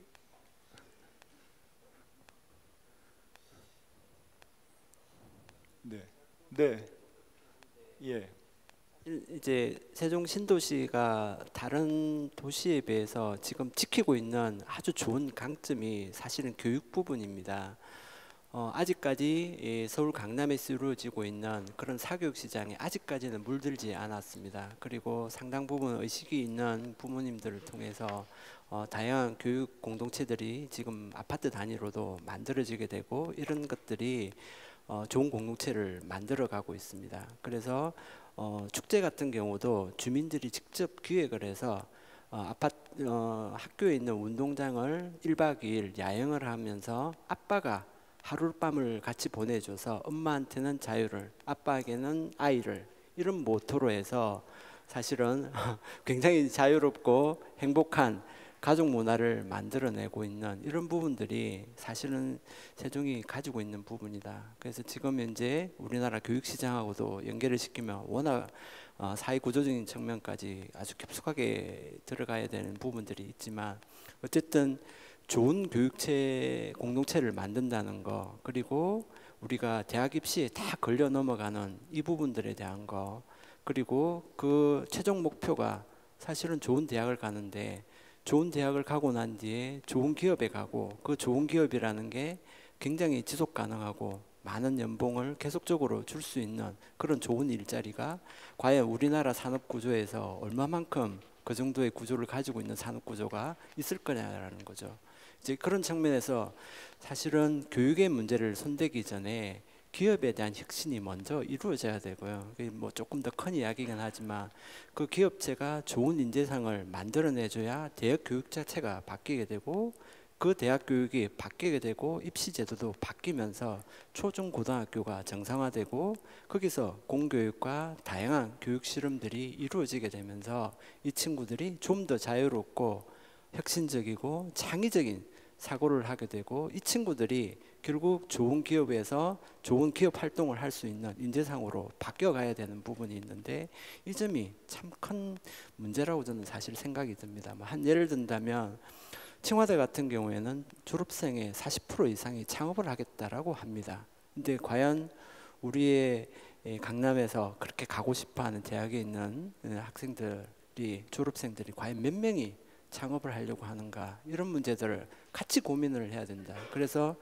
네, 네, 예. 이제 세종 신도시가 다른 도시에 비해서 지금 지키고 있는 아주 좋은 강점이 사실은 교육 부분입니다. 아직까지 이 서울 강남에 이루어지고 있는 그런 사교육 시장에 아직까지는 물들지 않았습니다. 그리고 상당 부분 의식이 있는 부모님들을 통해서 다양한 교육 공동체들이 지금 아파트 단위로도 만들어지게 되고, 이런 것들이 좋은 공동체를 만들어가고 있습니다. 그래서 축제 같은 경우도 주민들이 직접 기획을 해서 학교에 있는 운동장을 1박 2일 야영을 하면서 아빠가 하룻밤을 같이 보내줘서 엄마한테는 자유를, 아빠에게는 아이를, 이런 모토로 해서 사실은 굉장히 자유롭고 행복한 가족 문화를 만들어내고 있는 이런 부분들이 사실은 세종이 가지고 있는 부분이다. 그래서 지금 현재 우리나라 교육 시장하고도 연결을 시키면 워낙 사회 구조적인 측면까지 아주 깊숙하게 들어가야 되는 부분들이 있지만, 어쨌든 좋은 교육체 공동체를 만든다는 거, 그리고 우리가 대학 입시에 다 걸려 넘어가는 이 부분들에 대한 거, 그리고 그 최종 목표가 사실은 좋은 대학을 가는데, 좋은 대학을 가고 난 뒤에 좋은 기업에 가고, 그 좋은 기업이라는 게 굉장히 지속 가능하고 많은 연봉을 계속적으로 줄 수 있는 그런 좋은 일자리가 과연 우리나라 산업 구조에서 얼마만큼 그 정도의 구조를 가지고 있는 산업 구조가 있을 거냐라는 거죠. 이제 그런 측면에서 사실은 교육의 문제를 손대기 전에 기업에 대한 혁신이 먼저 이루어져야 되고요. 뭐 조금 더 큰 이야기긴 하지만 그 기업체가 좋은 인재상을 만들어내줘야 대학 교육 자체가 바뀌게 되고, 그 대학 교육이 바뀌게 되고 입시 제도도 바뀌면서 초중 고등학교가 정상화되고, 거기서 공교육과 다양한 교육 실험들이 이루어지게 되면서 이 친구들이 좀 더 자유롭고 혁신적이고 창의적인 사고를 하게 되고, 이 친구들이 결국 좋은 기업에서 좋은 기업 활동을 할 수 있는 인재상으로 바뀌어 가야 되는 부분이 있는데, 이 점이 참 큰 문제라고 저는 사실 생각이 듭니다. 한 예를 든다면 청와대 같은 경우에는 졸업생의 40% 이상이 창업을 하겠다라고 합니다. 근데 과연 우리의 강남에서 그렇게 가고 싶어하는 대학에 있는 학생들이, 졸업생들이 과연 몇 명이 창업을 하려고 하는가, 이런 문제들을 같이 고민을 해야 된다. 그래서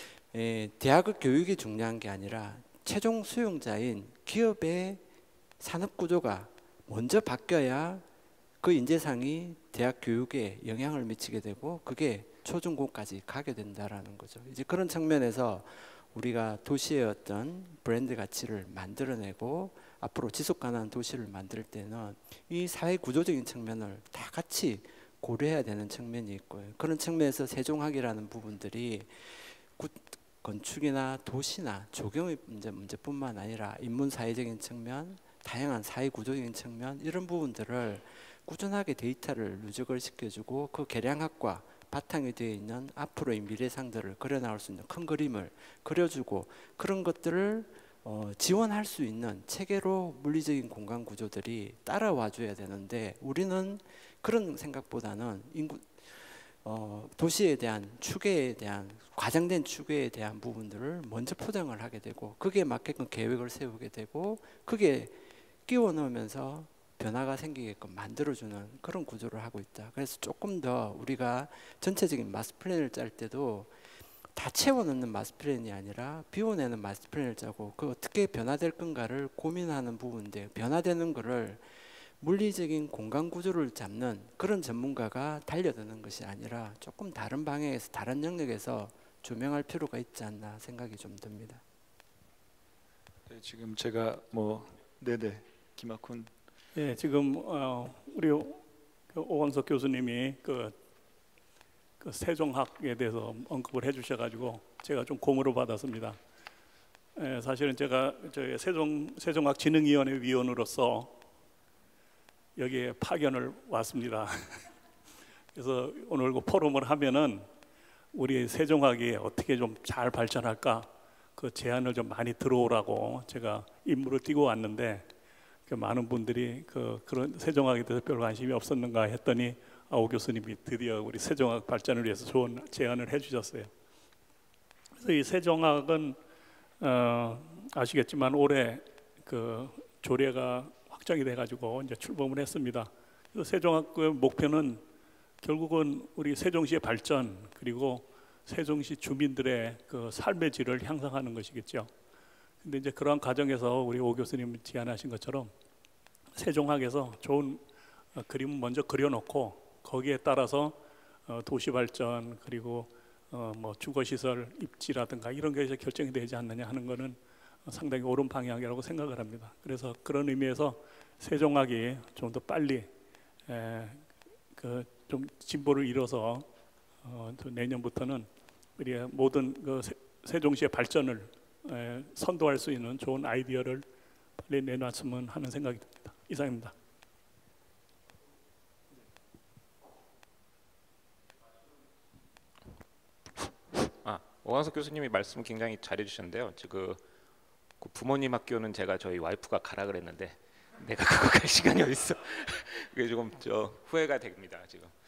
대학의 교육이 중요한 게 아니라 최종 수용자인 기업의 산업 구조가 먼저 바뀌어야 그 인재상이 대학 교육에 영향을 미치게 되고, 그게 초중고까지 가게 된다라는 거죠. 이제 그런 측면에서 우리가 도시의 어떤 브랜드 가치를 만들어내고 앞으로 지속 가능한 도시를 만들 때는 이 사회 구조적인 측면을 다 같이 고려해야 되는 측면이 있고요. 그런 측면에서 세종학이라는 부분들이 건축이나 도시나 조경의 문제뿐만 아니라 인문 사회적인 측면, 다양한 사회 구조적인 측면, 이런 부분들을 꾸준하게 데이터를 누적을 시켜주고, 그 계량학과 바탕이 되어 있는 앞으로의 미래상들을 그려나올 수 있는 큰 그림을 그려주고, 그런 것들을 지원할 수 있는 체계로 물리적인 공간 구조들이 따라와 줘야 되는데 우리는 그런 생각보다는 도시에 대한 추계에 대한 과장된 추계에 대한 부분들을 먼저 포장을 하게 되고 거기에 맞게끔 계획을 세우게 되고 그게 끼워 넣으면서 변화가 생기게끔 만들어주는 그런 구조를 하고 있다. 그래서 조금 더 우리가 전체적인 마스터 플랜을 짤 때도 다 채워넣는 마스터 플랜이 아니라 비워내는 마스터 플랜을 짜고 그 어떻게 변화될 건가를 고민하는 부분인데 변화되는 거를 물리적인 공간 구조를 잡는 그런 전문가가 달려드는 것이 아니라 조금 다른 방향에서 다른 영역에서 조명할 필요가 있지 않나 생각이 좀 듭니다. 네, 지금 제가 네네 김학훈. 예, 지금 우리 오광석 교수님이 그 세종학에 대해서 언급을 해주셔가지고 제가 좀 공으로 받았습니다. 예, 사실은 제가 저희 세종학진흥위원회 위원으로서 여기에 파견을 왔습니다. 그래서 오늘 그 포럼을 하면은 우리 세종학이 어떻게 좀 잘 발전할까 그 제안을 좀 많이 들어오라고 제가 임무를 띄고 왔는데 많은 분들이 그런 세종학에 대해서 별 관심이 없었는가 했더니 오 교수님이 드디어 우리 세종학 발전을 위해서 좋은 제안을 해주셨어요. 그래서 이 세종학은 아시겠지만 올해 그 조례가 확정이 돼가지고 이제 출범을 했습니다. 그래서 세종학 그 목표는 결국은 우리 세종시의 발전 그리고 세종시 주민들의 그 삶의 질을 향상하는 것이겠죠. 근데 이제 그러한 과정에서 우리 오 교수님 제안하신 것처럼 세종학에서 좋은 그림을 먼저 그려놓고 거기에 따라서 도시 발전 그리고 뭐 주거시설 입지라든가 이런 게 이제 결정이 되지 않느냐 하는 것은 상당히 옳은 방향이라고 생각을 합니다. 그래서 그런 의미에서 세종학이 좀 더 빨리 좀 진보를 이뤄서 내년부터는 우리 모든 그 세종시의 발전을 선도할 수 있는 좋은 아이디어를 빨리 내놨으면 하는 생각이 듭니다. 이상입니다. 오광석 교수님이 말씀 굉장히 잘해주셨는데요. 그 부모님 학교는 제가 저희 와이프가 가라 그랬는데 내가 그거 갈 시간이 어딨어? 그게 조금 후회가 됩니다.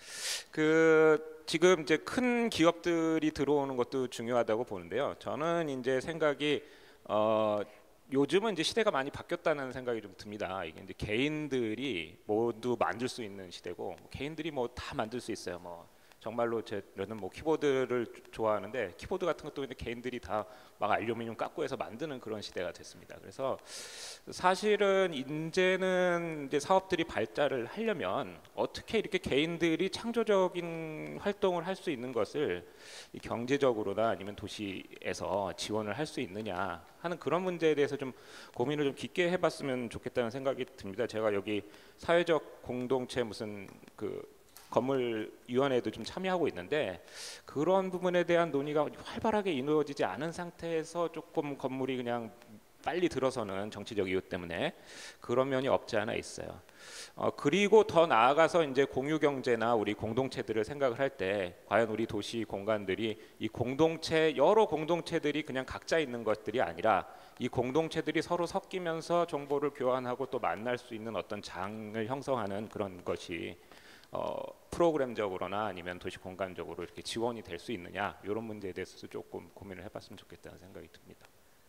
지금 이제 큰 기업들이 들어오는 것도 중요하다고 보는데요. 저는 이제 생각이 요즘은 이제 시대가 많이 바뀌었다는 생각이 좀 듭니다. 이게 이제 개인들이 모두 만들 수 있는 시대고 개인들이 뭐 다 만들 수 있어요. 정말로 저는 키보드를 좋아하는데 키보드 같은 것도 이제 개인들이 다 막 알루미늄 깎고 해서 만드는 그런 시대가 됐습니다. 그래서 사실은 이제는 이제 사업들이 발달을 하려면 어떻게 이렇게 개인들이 창조적인 활동을 할 수 있는 것을 경제적으로나 아니면 도시에서 지원을 할 수 있느냐 하는 그런 문제에 대해서 좀 고민을 좀 깊게 해봤으면 좋겠다는 생각이 듭니다. 제가 여기 사회적 공동체 무슨 건물위원회에도 좀 참여하고 있는데 그런 부분에 대한 논의가 활발하게 이루어지지 않은 상태에서 조금 건물이 그냥 빨리 들어서는 정치적 이유 때문에 그런 면이 없지 않아 있어요. 그리고 더 나아가서 이제 공유 경제나 우리 공동체들을 생각을 할 때 과연 우리 도시 공간들이 이 여러 공동체들이 그냥 각자 있는 것들이 아니라 이 공동체들이 서로 섞이면서 정보를 교환하고 또 만날 수 있는 어떤 장을 형성하는 그런 것이 프로그램적으로나 아니면 도시 공간적으로 이렇게 지원이 될 수 있느냐 이런 문제에 대해서 조금 고민을 해봤으면 좋겠다는 생각이 듭니다.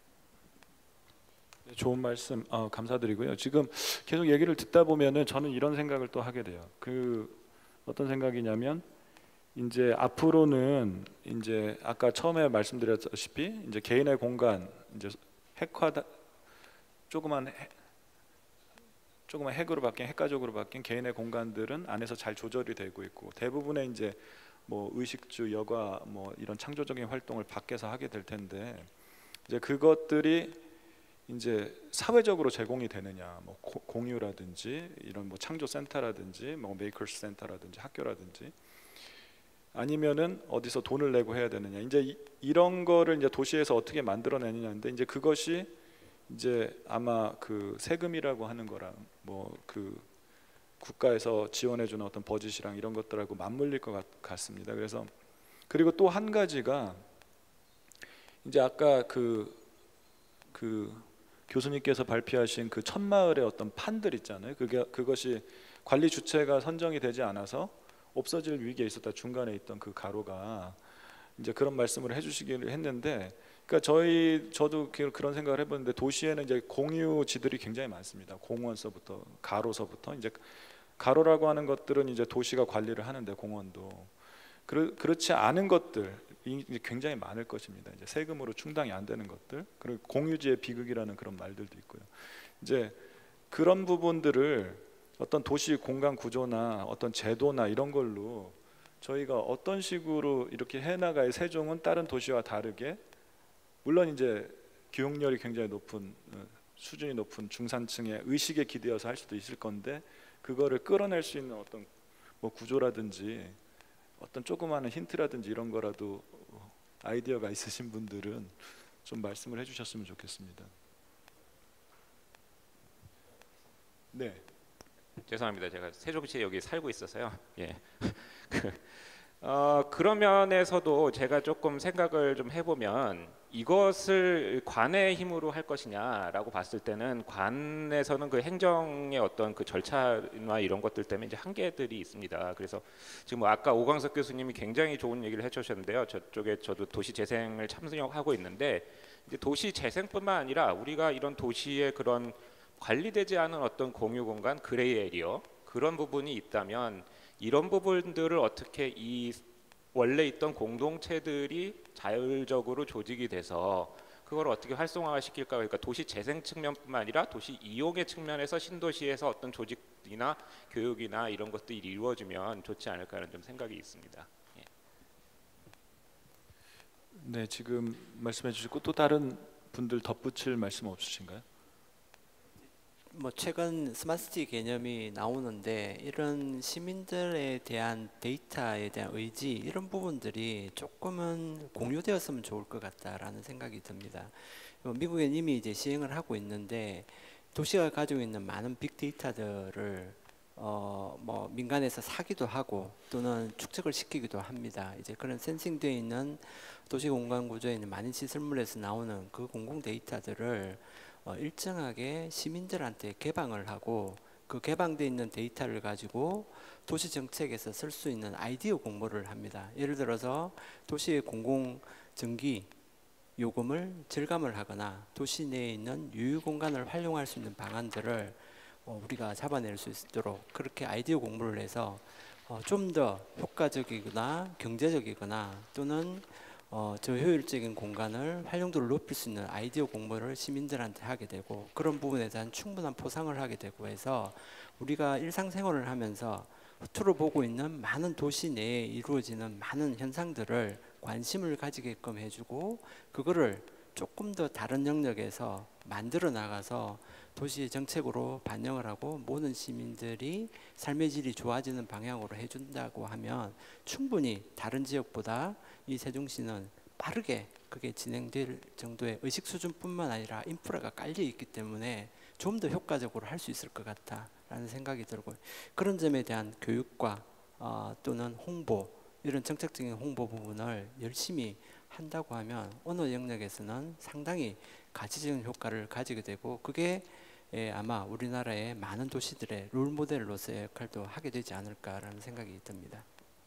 네, 좋은 말씀 감사드리고요. 지금 계속 얘기를 듣다 보면은 저는 이런 생각을 또 하게 돼요. 어떤 생각이냐면 이제 앞으로는 이제 아까 처음에 말씀드렸다시피 이제 개인의 공간 이제 조그만 핵으로 바뀐 핵가족으로 바뀐 개인의 공간들은 안에서 잘 조절이 되고 있고 대부분의 이제 의식주, 여가 이런 창조적인 활동을 밖에서 하게 될 텐데 이제 그것들이 이제 사회적으로 제공이 되느냐 공유라든지 이런 창조 센터라든지 메이커스 센터라든지 학교라든지 아니면은 어디서 돈을 내고 해야 되느냐 이제 이런 거를 이제 도시에서 어떻게 만들어내느냐인데 이제 그것이 이제 아마 세금이라고 하는 거랑 국가에서 지원해주는 어떤 버짓이랑 이런 것들하고 맞물릴 것 같습니다. 그래서 그리고 또 한 가지가 이제 아까 교수님께서 발표하신 그 천마을의 어떤 판들 있잖아요. 그것이 관리 주체가 선정이 되지 않아서 없어질 위기에 있었다. 중간에 있던 그 가로가 이제 그런 말씀을 해주시기를 했는데, 그러니까 저도 그런 생각을 해봤는데, 도시에는 이제 공유지들이 굉장히 많습니다. 공원서부터 가로서부터 이제 가로라고 하는 것들은 이제 도시가 관리를 하는데, 공원도 그렇지 않은 것들이 굉장히 많을 것입니다. 이제 세금으로 충당이 안 되는 것들, 그리고 공유지의 비극이라는 그런 말들도 있고요. 이제 그런 부분들을 어떤 도시 공간 구조나 어떤 제도나 이런 걸로 저희가 어떤 식으로 이렇게 해나가야 세종은 다른 도시와 다르게, 물론 이제 교육열이 굉장히 높은, 수준이 높은 중산층의 의식에 기대어서 할 수도 있을 건데, 그거를 끌어낼 수 있는 어떤 뭐 구조라든지 어떤 조그마한 힌트라든지 이런 거라도 아이디어가 있으신 분들은 좀 말씀을 해주셨으면 좋겠습니다. 네. 죄송합니다. 제가 세종시에 여기 살고 있어서요. 예. 그런 면에서도 제가 조금 생각을 좀 해보면, 이것을 관의 힘으로 할 것이냐라고 봤을 때는 관에서는 그 행정의 어떤 그 절차나 이런 것들 때문에 이제 한계들이 있습니다. 그래서 지금 뭐 아까 오광석 교수님이 굉장히 좋은 얘기를 해주셨는데요. 저쪽에 저도 도시 재생을 참여하고 있는데, 이제 도시 재생뿐만 아니라 우리가 이런 도시의 그런 관리되지 않은 어떤 공유 공간, 그레이 에리어, 그런 부분이 있다면 이런 부분들을 어떻게 이 원래 있던 공동체들이 자율적으로 조직이 돼서 그걸 어떻게 활성화시킬까. 그러니까 도시 재생 측면뿐만 아니라 도시 이용의 측면에서 신도시에서 어떤 조직이나 교육이나 이런 것들이 이루어지면 좋지 않을까 하는 좀 생각이 있습니다. 예. 네, 지금 말씀해 주시고 또 다른 분들 덧붙일 말씀 없으신가요? 뭐 최근 스마트시티 개념이 나오는데, 이런 시민들에 대한 데이터에 대한 의지, 이런 부분들이 조금은 공유되었으면 좋을 것 같다라는 생각이 듭니다. 미국엔 이미 이제 시행을 하고 있는데, 도시가 가지고 있는 많은 빅데이터들을 뭐 민간에서 사기도 하고 또는 축적을 시키기도 합니다. 이제 그런 센싱되어 있는 도시 공간 구조에 있는 많은 시설물에서 나오는 그 공공 데이터들을 일정하게 시민들한테 개방을 하고, 그 개방되어 있는 데이터를 가지고 도시 정책에서 쓸 수 있는 아이디어 공모를 합니다. 예를 들어서 도시의 공공 전기 요금을 절감을 하거나 도시 내에 있는 유휴 공간을 활용할 수 있는 방안들을 우리가 잡아낼 수 있도록 그렇게 아이디어 공모를 해서 좀 더 효과적이거나 경제적이거나 또는 저효율적인 공간을 활용도를 높일 수 있는 아이디어 공모를 시민들한테 하게 되고, 그런 부분에 대한 충분한 포상을 하게 되고 해서 우리가 일상생활을 하면서 허투루 보고 있는 많은 도시 내에 이루어지는 많은 현상들을 관심을 가지게끔 해주고, 그거를 조금 더 다른 영역에서 만들어 나가서 도시의 정책으로 반영을 하고 모든 시민들이 삶의 질이 좋아지는 방향으로 해준다고 하면 충분히 다른 지역보다 이 세종시는 빠르게 그게 진행될 정도의 의식 수준뿐만 아니라 인프라가 깔려 있기 때문에 좀 더 효과적으로 할 수 있을 것 같다라는 생각이 들고, 그런 점에 대한 교육과 또는 홍보, 이런 정책적인 홍보 부분을 열심히 한다고 하면 어느 영역에서는 상당히 가치적인 효과를 가지게 되고, 그게 아마 우리나라의 많은 도시들의 롤모델로서의 역할도 하게 되지 않을까라는 생각이 듭니다.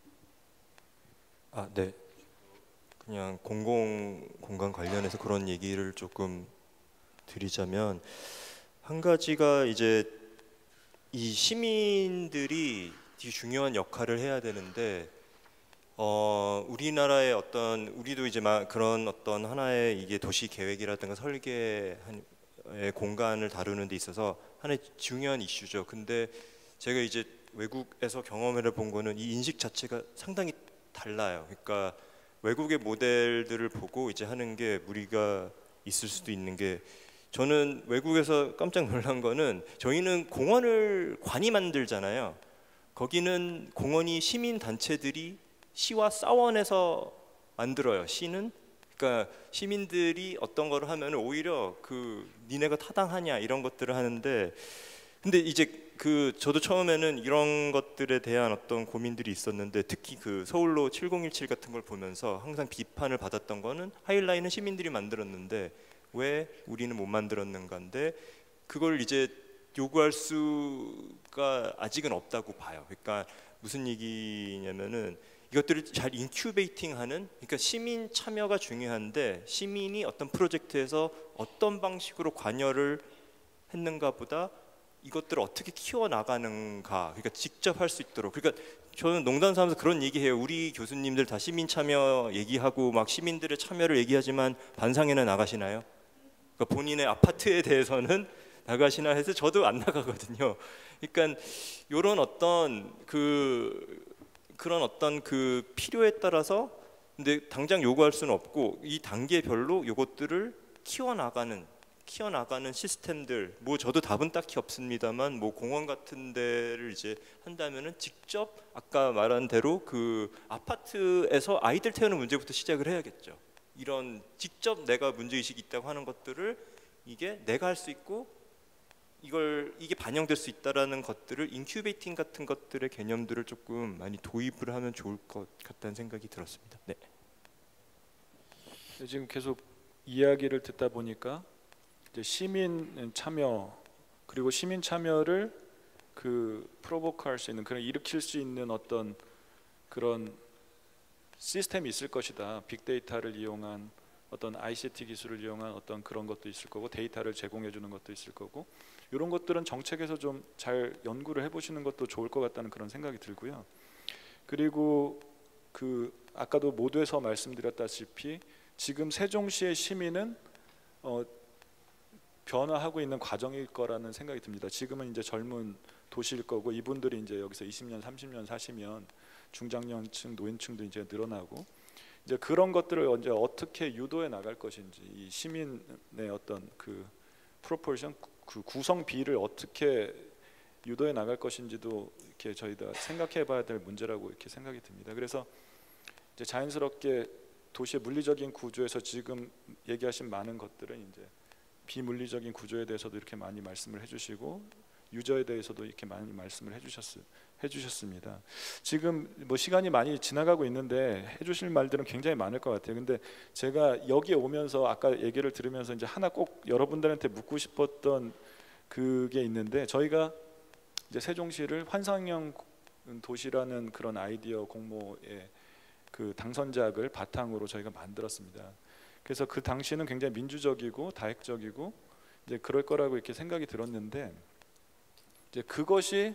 네. 그냥 공공 공간 관련해서 그런 얘기를 조금 드리자면, 한 가지가 이제 이 시민들이 되게 중요한 역할을 해야 되는데, 우리나라의 어떤, 우리도 이제 막 그런 어떤 하나의 이게 도시 계획이라든가 설계의 공간을 다루는 데 있어서 하나의 중요한 이슈죠. 근데 제가 이제 외국에서 경험을 해본 거는 이 인식 자체가 상당히 달라요. 그러니까 외국의 모델들을 보고 이제 하는 게 무리가 있을 수도 있는 게, 저는 외국에서 깜짝 놀란 거는, 저희는 공원을 관이 만들잖아요. 거기는 공원이 시민 단체들이 시와 싸워내서 만들어요. 시는, 그러니까 시민들이 어떤 거를 하면 오히려 그 니네가 타당하냐 이런 것들을 하는데, 근데 이제 저도 처음에는 이런 것들에 대한 어떤 고민들이 있었는데, 특히 그 서울로 7017 같은 걸 보면서 항상 비판을 받았던 거는, 하이라인은 시민들이 만들었는데 왜 우리는 못 만들었는가인데 그걸 이제 요구할 수가 아직은 없다고 봐요. 그러니까 무슨 얘기냐면은 이것들을 잘 인큐베이팅하는, 그러니까 시민 참여가 중요한데 시민이 어떤 프로젝트에서 어떤 방식으로 관여를 했는가 보다 이것들을 어떻게 키워나가는가, 그러니까 직접 할 수 있도록. 그러니까 저는 농담 삼아서 그런 얘기해요. 우리 교수님들 다 시민 참여 얘기하고 막 시민들의 참여를 얘기하지만 반상회는 나가시나요? 그러니까 본인의 아파트에 대해서는 나가시나 해서 저도 안 나가거든요. 그러니까 이런 어떤 그런 어떤 그 필요에 따라서, 근데 당장 요구할 수는 없고 이 단계별로 이것들을 키워나가는 시스템들, 뭐 저도 답은 딱히 없습니다만 뭐 공원 같은 데를 이제 한다면은 직접 아까 말한 대로 그 아파트에서 아이들 태우는 문제부터 시작을 해야겠죠. 이런 직접 내가 문제의식이 있다고 하는 것들을 이게 내가 할 수 있고 이게 반영될 수 있다라는 것들을 인큐베이팅 같은 것들의 개념들을 조금 많이 도입을 하면 좋을 것 같다는 생각이 들었습니다. 네. 지금 계속 이야기를 듣다 보니까 이제 시민 참여, 그리고 시민 참여를 그 프로보크할 수 있는, 그런 일으킬 수 있는 어떤 그런 시스템이 있을 것이다. 빅데이터를 이용한 어떤 ICT 기술을 이용한 어떤 그런 것도 있을 거고, 데이터를 제공해 주는 것도 있을 거고, 이런 것들은 정책에서 좀 잘 연구를 해보시는 것도 좋을 것 같다는 그런 생각이 들고요. 그리고 그 아까도 모두에서 말씀드렸다시피 지금 세종시의 시민은 변화하고 있는 과정일 거라는 생각이 듭니다. 지금은 이제 젊은 도시일 거고, 이분들이 이제 여기서 20년, 30년 사시면 중장년층, 노인층도 이제 늘어나고, 이제 그런 것들을 이제 어떻게 유도해 나갈 것인지, 이 시민의 어떤 그 프로포션, 그 구성 비를 어떻게 유도해 나갈 것인지도 이렇게 저희가 생각해봐야 될 문제라고 이렇게 생각이 듭니다. 그래서 이제 자연스럽게 도시의 물리적인 구조에서 지금 얘기하신 많은 것들은 이제 비물리적인 구조에 대해서도 이렇게 많이 말씀을 해주시고, 유저에 대해서도 이렇게 많이 말씀을 해주셨습니다. 지금 뭐 시간이 많이 지나가고 있는데 해주실 말들은 굉장히 많을 것 같아요. 근데 제가 여기에 오면서 아까 얘기를 들으면서 이제 하나 꼭 여러분들한테 묻고 싶었던 그게 있는데, 저희가 이제 세종시를 환상형 도시라는 그런 아이디어 공모의 그 당선작을 바탕으로 저희가 만들었습니다. 그래서 그 당시는 굉장히 민주적이고 다획적이고 이제 그럴 거라고 이렇게 생각이 들었는데, 이제 그것이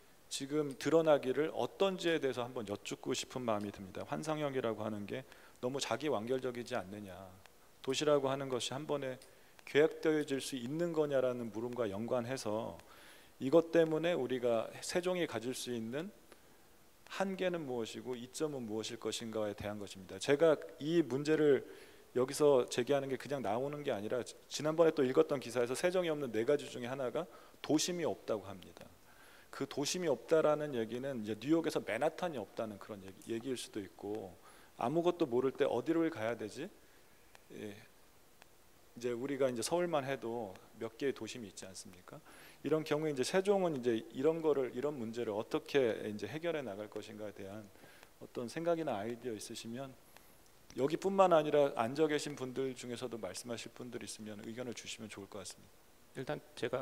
지금 드러나기를 어떤지에 대해서 한번 여쭙고 싶은 마음이 듭니다. 환상형이라고 하는 게 너무 자기 완결적이지 않느냐, 도시라고 하는 것이 한 번에 계획되어질 수 있는 거냐라는 물음과 연관해서 이것 때문에 우리가 세종이 가질 수 있는 한계는 무엇이고 이점은 무엇일 것인가에 대한 것입니다. 제가 이 문제를 여기서 제기하는 게 그냥 나오는 게 아니라, 지난번에 또 읽었던 기사에서 세종이 없는 네 가지 중에 하나가 도심이 없다고 합니다. 그 도심이 없다라는 얘기는 이제 뉴욕에서 맨하탄이 없다는 그런 얘기일 수도 있고, 아무것도 모를 때 어디를 가야 되지? 예. 이제 우리가 이제 서울만 해도 몇 개의 도심이 있지 않습니까? 이런 경우에 이제 세종은 이제 이런 문제를 어떻게 이제 해결해 나갈 것인가에 대한 어떤 생각이나 아이디어 있으시면, 여기뿐만 아니라 앉아 계신 분들 중에서도 말씀하실 분들 있으면 의견을 주시면 좋을 것 같습니다. 일단 제가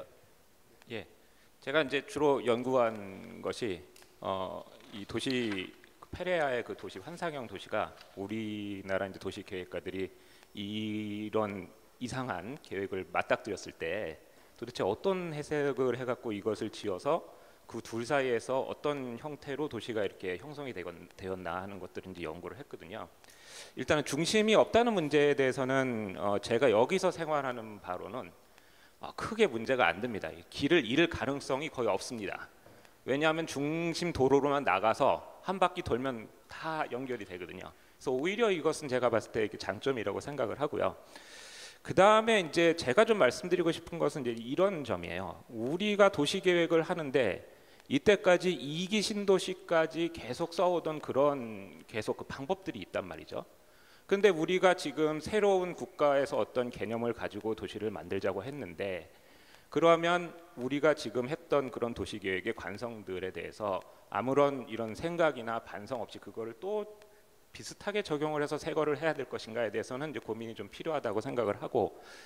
이제 주로 연구한 것이 이 도시 페레아의 그 도시 환상형 도시가, 우리나라 이제 도시 계획가들이 이런 이상한 계획을 맞닥뜨렸을 때 도대체 어떤 해석을 해갖고 이것을 지어서 그 둘 사이에서 어떤 형태로 도시가 이렇게 형성이 되었나 하는 것들을 이제 연구를 했거든요. 일단은 중심이 없다는 문제에 대해서는 제가 여기서 생활하는 바로는 크게 문제가 안 됩니다. 길을 잃을 가능성이 거의 없습니다. 왜냐하면 중심 도로로만 나가서 한 바퀴 돌면 다 연결이 되거든요. 그래서 오히려 이것은 제가 봤을 때 장점이라고 생각을 하고요. 그 다음에 이제 제가 좀 말씀드리고 싶은 것은 이제 이런 점이에요. 우리가 도시 계획을 하는데 이때까지 2기 신도시까지 계속 써오던 그런 계속 그 방법들이 있단 말이죠. 근데 우리가 지금 새로운 국가에서 어떤 개념을 가지고 도시를 만들자고 했는데, 그러면 우리가 지금 했던 그런 도시 계획의 관성들에 대해서 아무런 이런 생각이나 반성 없이 그거를 또 비슷하게 적용을 해서 새 거를 해야 될 것인가에 대해서는 이제 고민이 좀 필요하다고 생각을 하고,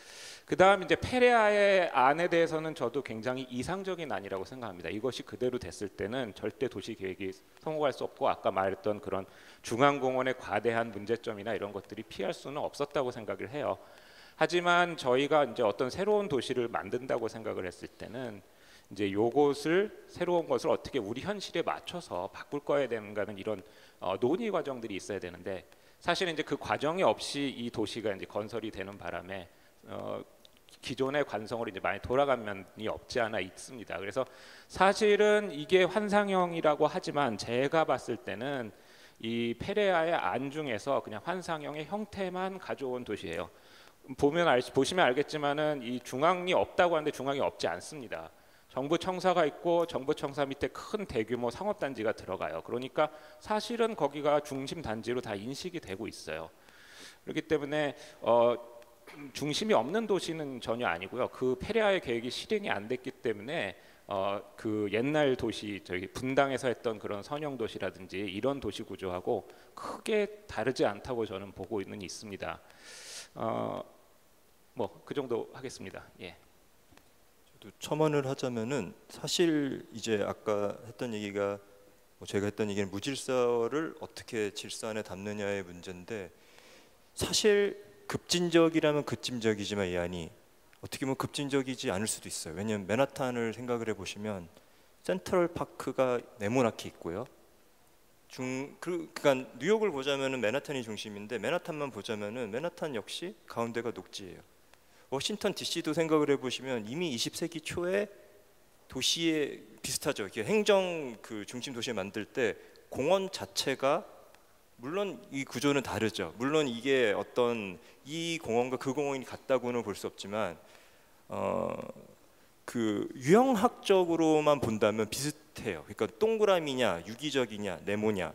그다음 이제 페레아의 안에 대해서는 저도 굉장히 이상적인 안이라고 생각합니다. 이것이 그대로 됐을 때는 절대 도시 계획이 성공할 수 없고 아까 말했던 그런 중앙공원의 과대한 문제점이나 이런 것들이 피할 수는 없었다고 생각을 해요. 하지만 저희가 이제 어떤 새로운 도시를 만든다고 생각을 했을 때는 이제 요것을 새로운 것을 어떻게 우리 현실에 맞춰서 바꿀 거야 되는가는 이런 논의 과정들이 있어야 되는데 사실은 이제 그 과정이 없이 이 도시가 이제 건설이 되는 바람에 기존의 관성으로 이제 많이 돌아간 면이 없지 않아 있습니다. 그래서 사실은 이게 환상형이라고 하지만 제가 봤을 때는 이 페레아의 안 중에서 그냥 환상형의 형태만 가져온 도시예요. 보시면 알겠지만은 이 중앙이 없다고 하는데 중앙이 없지 않습니다. 정부 청사가 있고 정부 청사 밑에 큰 대규모 상업단지가 들어가요. 그러니까 사실은 거기가 중심 단지로 다 인식이 되고 있어요. 그렇기 때문에 중심이 없는 도시는 전혀 아니고요. 그 페레아의 계획이 실행이 안 됐기 때문에 그 옛날 도시 저기 분당에서 했던 그런 선형 도시라든지 이런 도시 구조하고 크게 다르지 않다고 저는 보고는 있습니다. 뭐 그 정도 하겠습니다. 예. 저도 첨언을 하자면은 사실 이제 아까 했던 얘기가 제가 했던 얘기는 무질서를 어떻게 질서 안에 담느냐의 문제인데 사실 급진적이라면 급진적이지만 이 안이 어떻게 보면 급진적이지 않을 수도 있어요. 왜냐하면 맨하탄을 생각을 해보시면 센트럴 파크가 네모나게 있고요. 그러니까 뉴욕을 보자면은 맨하탄이 중심인데 맨하탄만 보자면은 맨하탄 역시 가운데가 녹지예요. 워싱턴 DC도 생각을 해보시면 이미 20세기 초에 도시에 비슷하죠. 행정 그 중심 도시에 만들 때 공원 자체가 물론 이 구조는 다르죠. 물론 이게 어떤 이 공원과 그 공원이 같다고는 볼 수 없지만 그 유형학적으로만 본다면 비슷해요. 그러니까 동그라미냐, 유기적이냐, 네모냐.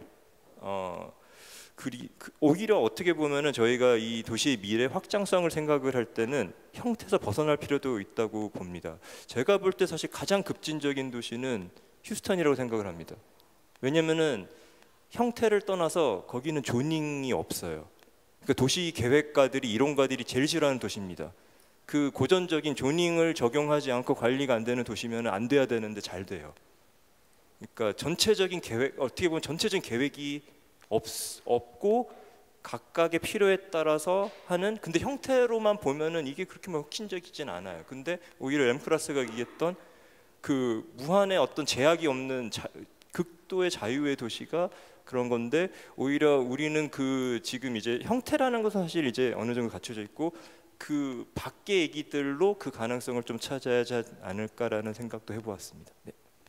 오히려 어떻게 보면은 저희가 이 도시의 미래 확장성을 생각을 할 때는 형태에서 벗어날 필요도 있다고 봅니다. 제가 볼 때 사실 가장 급진적인 도시는 휴스턴이라고 생각을 합니다. 왜냐면은 형태를 떠나서 거기는 조닝이 없어요. 그러니까 도시 계획가들이 이론가들이 제일 싫어하는 도시입니다. 그 고전적인 조닝을 적용하지 않고 관리가 안 되는 도시면 안 돼야 되는데 잘 돼요. 그러니까 전체적인 계획, 어떻게 보면 전체적인 계획이 없고 각각의 필요에 따라서 하는, 근데 형태로만 보면은 이게 그렇게 막 혁신적이진 않아요. 근데 오히려 램프라스가 얘기했던 그 무한의 어떤 제약이 없는 극도의 자유의 도시가 그런 건데, 오히려 우리는 그 지금 이제 형태라는 것은 사실 이제 어느 정도 갖춰져 있고 그 밖의 얘기들로 그 가능성을 좀 찾아야 하지 않을까라는 생각도 해보았습니다. 네.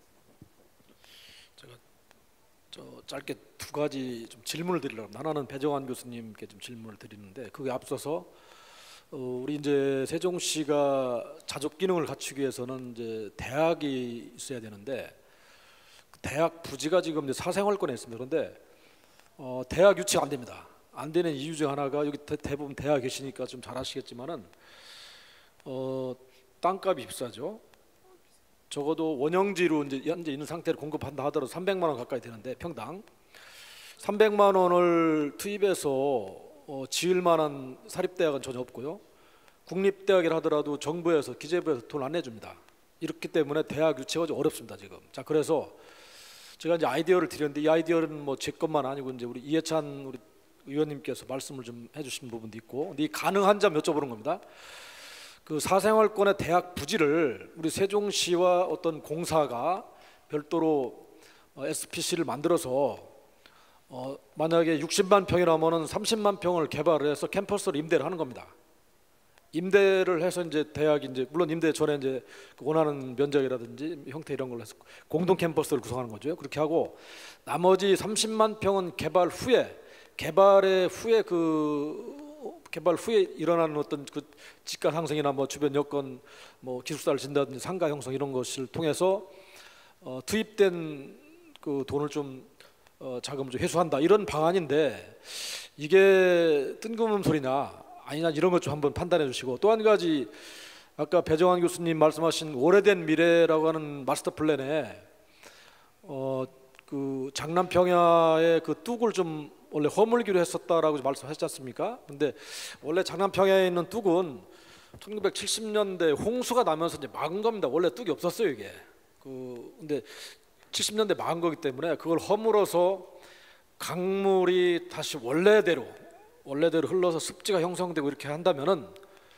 제가 짧게 두 가지 좀 질문을 드리려고 합니다. 하나는 배정환 교수님께 좀 질문을 드리는데, 그게 앞서서 우리 이제 세종시가 자족 기능을 갖추기 위해서는 이제 대학이 있어야 되는데 그 대학 부지가 지금 이제 사생활권에 있습니다. 그런데 대학 유치가 안 됩니다. 안 되는 이유 중 하나가, 여기 대부분 대학 계시니까 좀 잘 아시겠지만은 땅값이 비싸죠. 적어도 원형지로 이제 현재 있는 상태로 공급한다 하더라도 300만 원 가까이 되는데, 평당 300만 원을 투입해서 지을 만한 사립대학은 전혀 없고요. 국립대학이라 하더라도 정부에서 기재부에서 돈 안 내줍니다. 이렇기 때문에 대학 유치가 좀 어렵습니다 지금. 자, 그래서 제가 이제 아이디어를 드렸는데, 이 아이디어는 뭐 제 것만 아니고 이제 우리 이해찬 우리 의원님께서 말씀을 좀 해주신 부분도 있고, 근데 이 가능한 점 여쭤보는 겁니다. 그 사생활권의 대학 부지를 우리 세종시와 어떤 공사가 별도로 SPC를 만들어서 만약에 60만 평이라면은 30만 평을 개발을 해서 캠퍼스를 임대를 하는 겁니다. 임대를 해서 이제 대학이 이제 물론 임대 전에 이제 원하는 면적이라든지 형태 이런 걸로 해서 공동 캠퍼스를 구성하는 거죠. 그렇게 하고 나머지 30만 평은 개발 후에 일어나는 어떤 그 집가 상승이나 뭐 주변 여건, 뭐 기숙사를 진다든지 상가 형성 이런 것을 통해서 투입된 그 돈을 좀 자금을 좀 회수한다, 이런 방안인데 이게 뜬금없는 소리냐 아니냐 이런 것 좀 한번 판단해 주시고, 또 한 가지 아까 배정환 교수님 말씀하신 오래된 미래라고 하는 마스터 플랜에 그 장남평야의 그 뚝을 좀 원래 허물기로 했었다라고 말씀하셨지 않습니까? 근데 원래 장남평야에 있는 뚝은 1970년대 홍수가 나면서 이제 막은 겁니다. 원래 뚝이 없었어요 이게. 근데 70년대 막은 거기 때문에 그걸 허물어서 강물이 다시 원래대로 흘러서 습지가 형성되고 이렇게 한다면은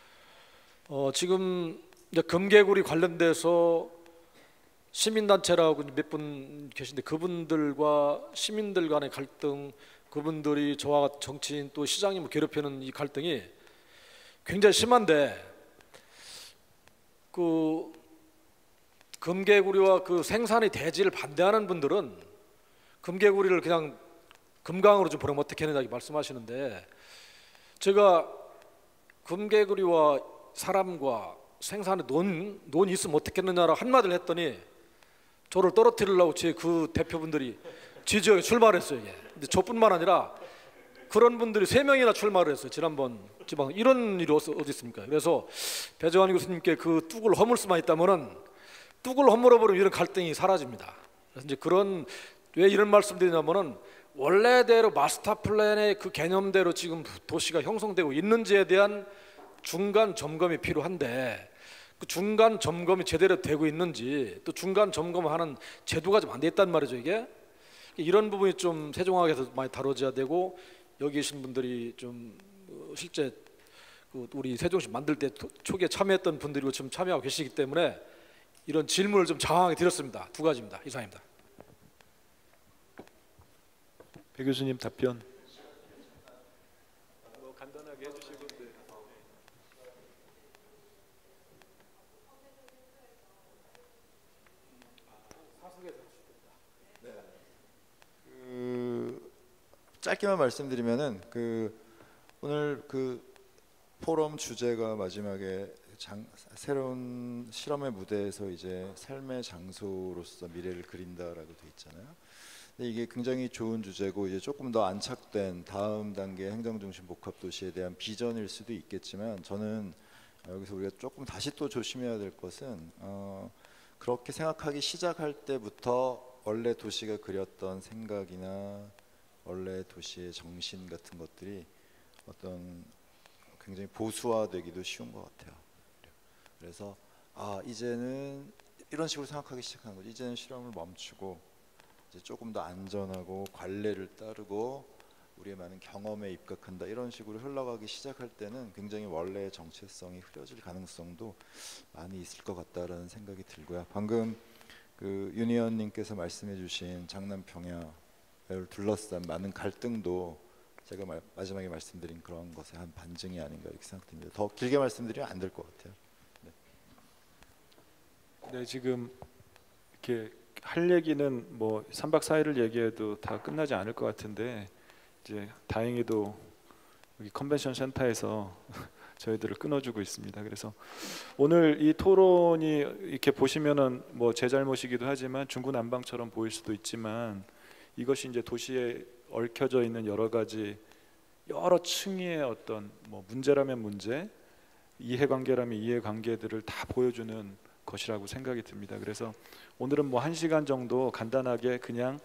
지금 이제 금개구리 관련돼서 시민단체라고 몇 분 계신데 그분들과 시민들 간의 갈등, 그분들이 저와 정치인 또 시장님을 괴롭히는 이 갈등이 굉장히 심한데 그 금개구리와 그 생산의 대지를 반대하는 분들은 금개구리를 그냥 금강으로 좀 보내면 어떻겠느냐 말씀하시는데, 제가 금개구리와 사람과 생산에 논이 있으면 어떻겠느냐라고 한마디를 했더니 저를 떨어뜨리려고 제 그 대표분들이 제 지역에 출마했어요. 이게. 근데 저뿐만 아니라 그런 분들이 3명이나 출마를 했어요. 지난번 지방. 이런 일이 어디 있습니까? 그래서 배정환 교수님께 그 뚝을 허물 수만 있다면은 뚝을 허물어버리면 이런 갈등이 사라집니다. 그래서 이제 왜 이런 말씀드리냐면은 원래대로 마스터 플랜의 그 개념대로 지금 도시가 형성되고 있는지에 대한 중간 점검이 필요한데, 그 중간 점검이 제대로 되고 있는지, 또 중간 점검하는 제도가 좀 안 돼 있단 말이죠. 이게 이런 부분이 좀 세종학에서 많이 다뤄져야 되고, 여기 계신 분들이 좀 실제 우리 세종시 만들 때 초기에 참여했던 분들이 지금 참여하고 계시기 때문에 이런 질문을 좀 장황하게 드렸습니다. 2가지입니다. 이상입니다. 배 교수님 답변. 간단하게 해주시고. 짧게만 말씀드리면은 오늘 포럼 주제가 마지막에 새로운 실험의 무대에서 이제 삶의 장소로서 미래를 그린다라고 돼 있잖아요. 근데 이게 굉장히 좋은 주제고 이제 조금 더 안착된 다음 단계 행정중심 복합도시에 대한 비전일 수도 있겠지만, 저는 여기서 우리가 조금 다시 또 조심해야 될 것은 그렇게 생각하기 시작할 때부터 원래 도시가 그렸던 생각이나 원래 도시의 정신 같은 것들이 어떤 굉장히 보수화되기도 쉬운 것 같아요. 그래서 이제는 이런 식으로 생각하기 시작하는 거죠. 이제는 실험을 멈추고 이제 조금 더 안전하고 관례를 따르고 우리의 많은 경험에 입각한다, 이런 식으로 흘러가기 시작할 때는 굉장히 원래의 정체성이 흐려질 가능성도 많이 있을 것 같다라는 생각이 들고요. 방금 윤 의원님께서 말씀해주신 장남 평야를 둘러싼 많은 갈등도 제가 마지막에 말씀드린 그런 것의 한 반증이 아닌가 이렇게 생각됩니다. 더 길게 말씀드리면 안 될 것 같아요. 네, 지금 이렇게 할 얘기는 뭐 3박 4일을 얘기해도 다 끝나지 않을 것 같은데, 이제 다행히도 여기 컨벤션 센터에서 저희들을 끊어주고 있습니다. 그래서 오늘 이 토론이 이렇게 보시면은 뭐 제 잘못이기도 하지만 중구난방처럼 보일 수도 있지만, 이것이 이제 도시에 얽혀져 있는 여러 층의 어떤 뭐 문제라면 문제, 이해관계라면 이해관계들을 다 보여주는 것이라고 생각이 듭니다. 그래서 오늘은 뭐 1시간 정도 간단하게 그냥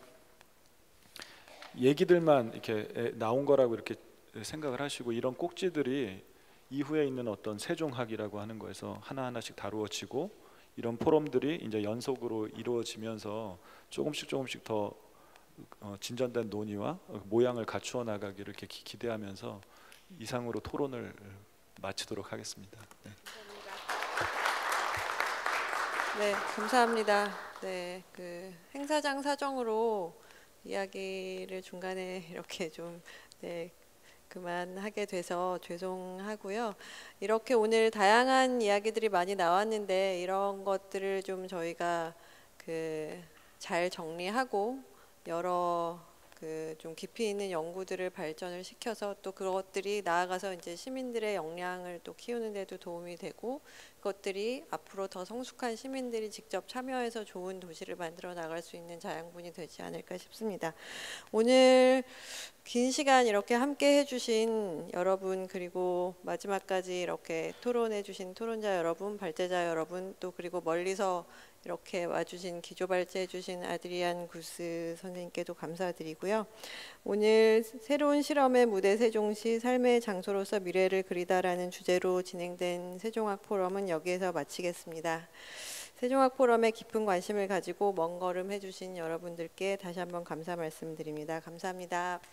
얘기들만 이렇게 나온 거라고 이렇게 생각을 하시고, 이런 꼭지들이 이후에 있는 어떤 세종학이라고 하는 거에서 하나하나씩 다루어지고, 이런 포럼들이 이제 연속으로 이루어지면서 조금씩 더 진전된 논의와 모양을 갖추어 나가기를 이렇게 기대하면서 이상으로 토론을 마치도록 하겠습니다. 네. 네, 감사합니다. 네, 행사장 사정으로 이야기를 중간에 이렇게 좀 그만하게 돼서 죄송하고요. 이렇게 오늘 다양한 이야기들이 많이 나왔는데, 이런 것들을 좀 저희가 잘 정리하고 여러 좀 깊이 있는 연구들을 발전을 시켜서 또 그것들이 나아가서 이제 시민들의 역량을 또 키우는 데도 도움이 되고, 것들이 앞으로 더 성숙한 시민들이 직접 참여해서 좋은 도시를 만들어 나갈 수 있는 자양분이 되지 않을까 싶습니다. 오늘 긴 시간 이렇게 함께 해주신 여러분, 그리고 마지막까지 이렇게 토론해주신 토론자 여러분, 발제자 여러분, 또 그리고 멀리서 이렇게 와주신 기조발제해주신 아드리안 구스 선생님께도 감사드리고요. 오늘 새로운 실험의 무대 세종시 삶의 장소로서 미래를 그리다라는 주제로 진행된 세종학 포럼은 여기에서 마치겠습니다. 세종학 포럼에 깊은 관심을 가지고 먼 걸음 해주신 여러분들께 다시 한번 감사 말씀드립니다. 감사합니다.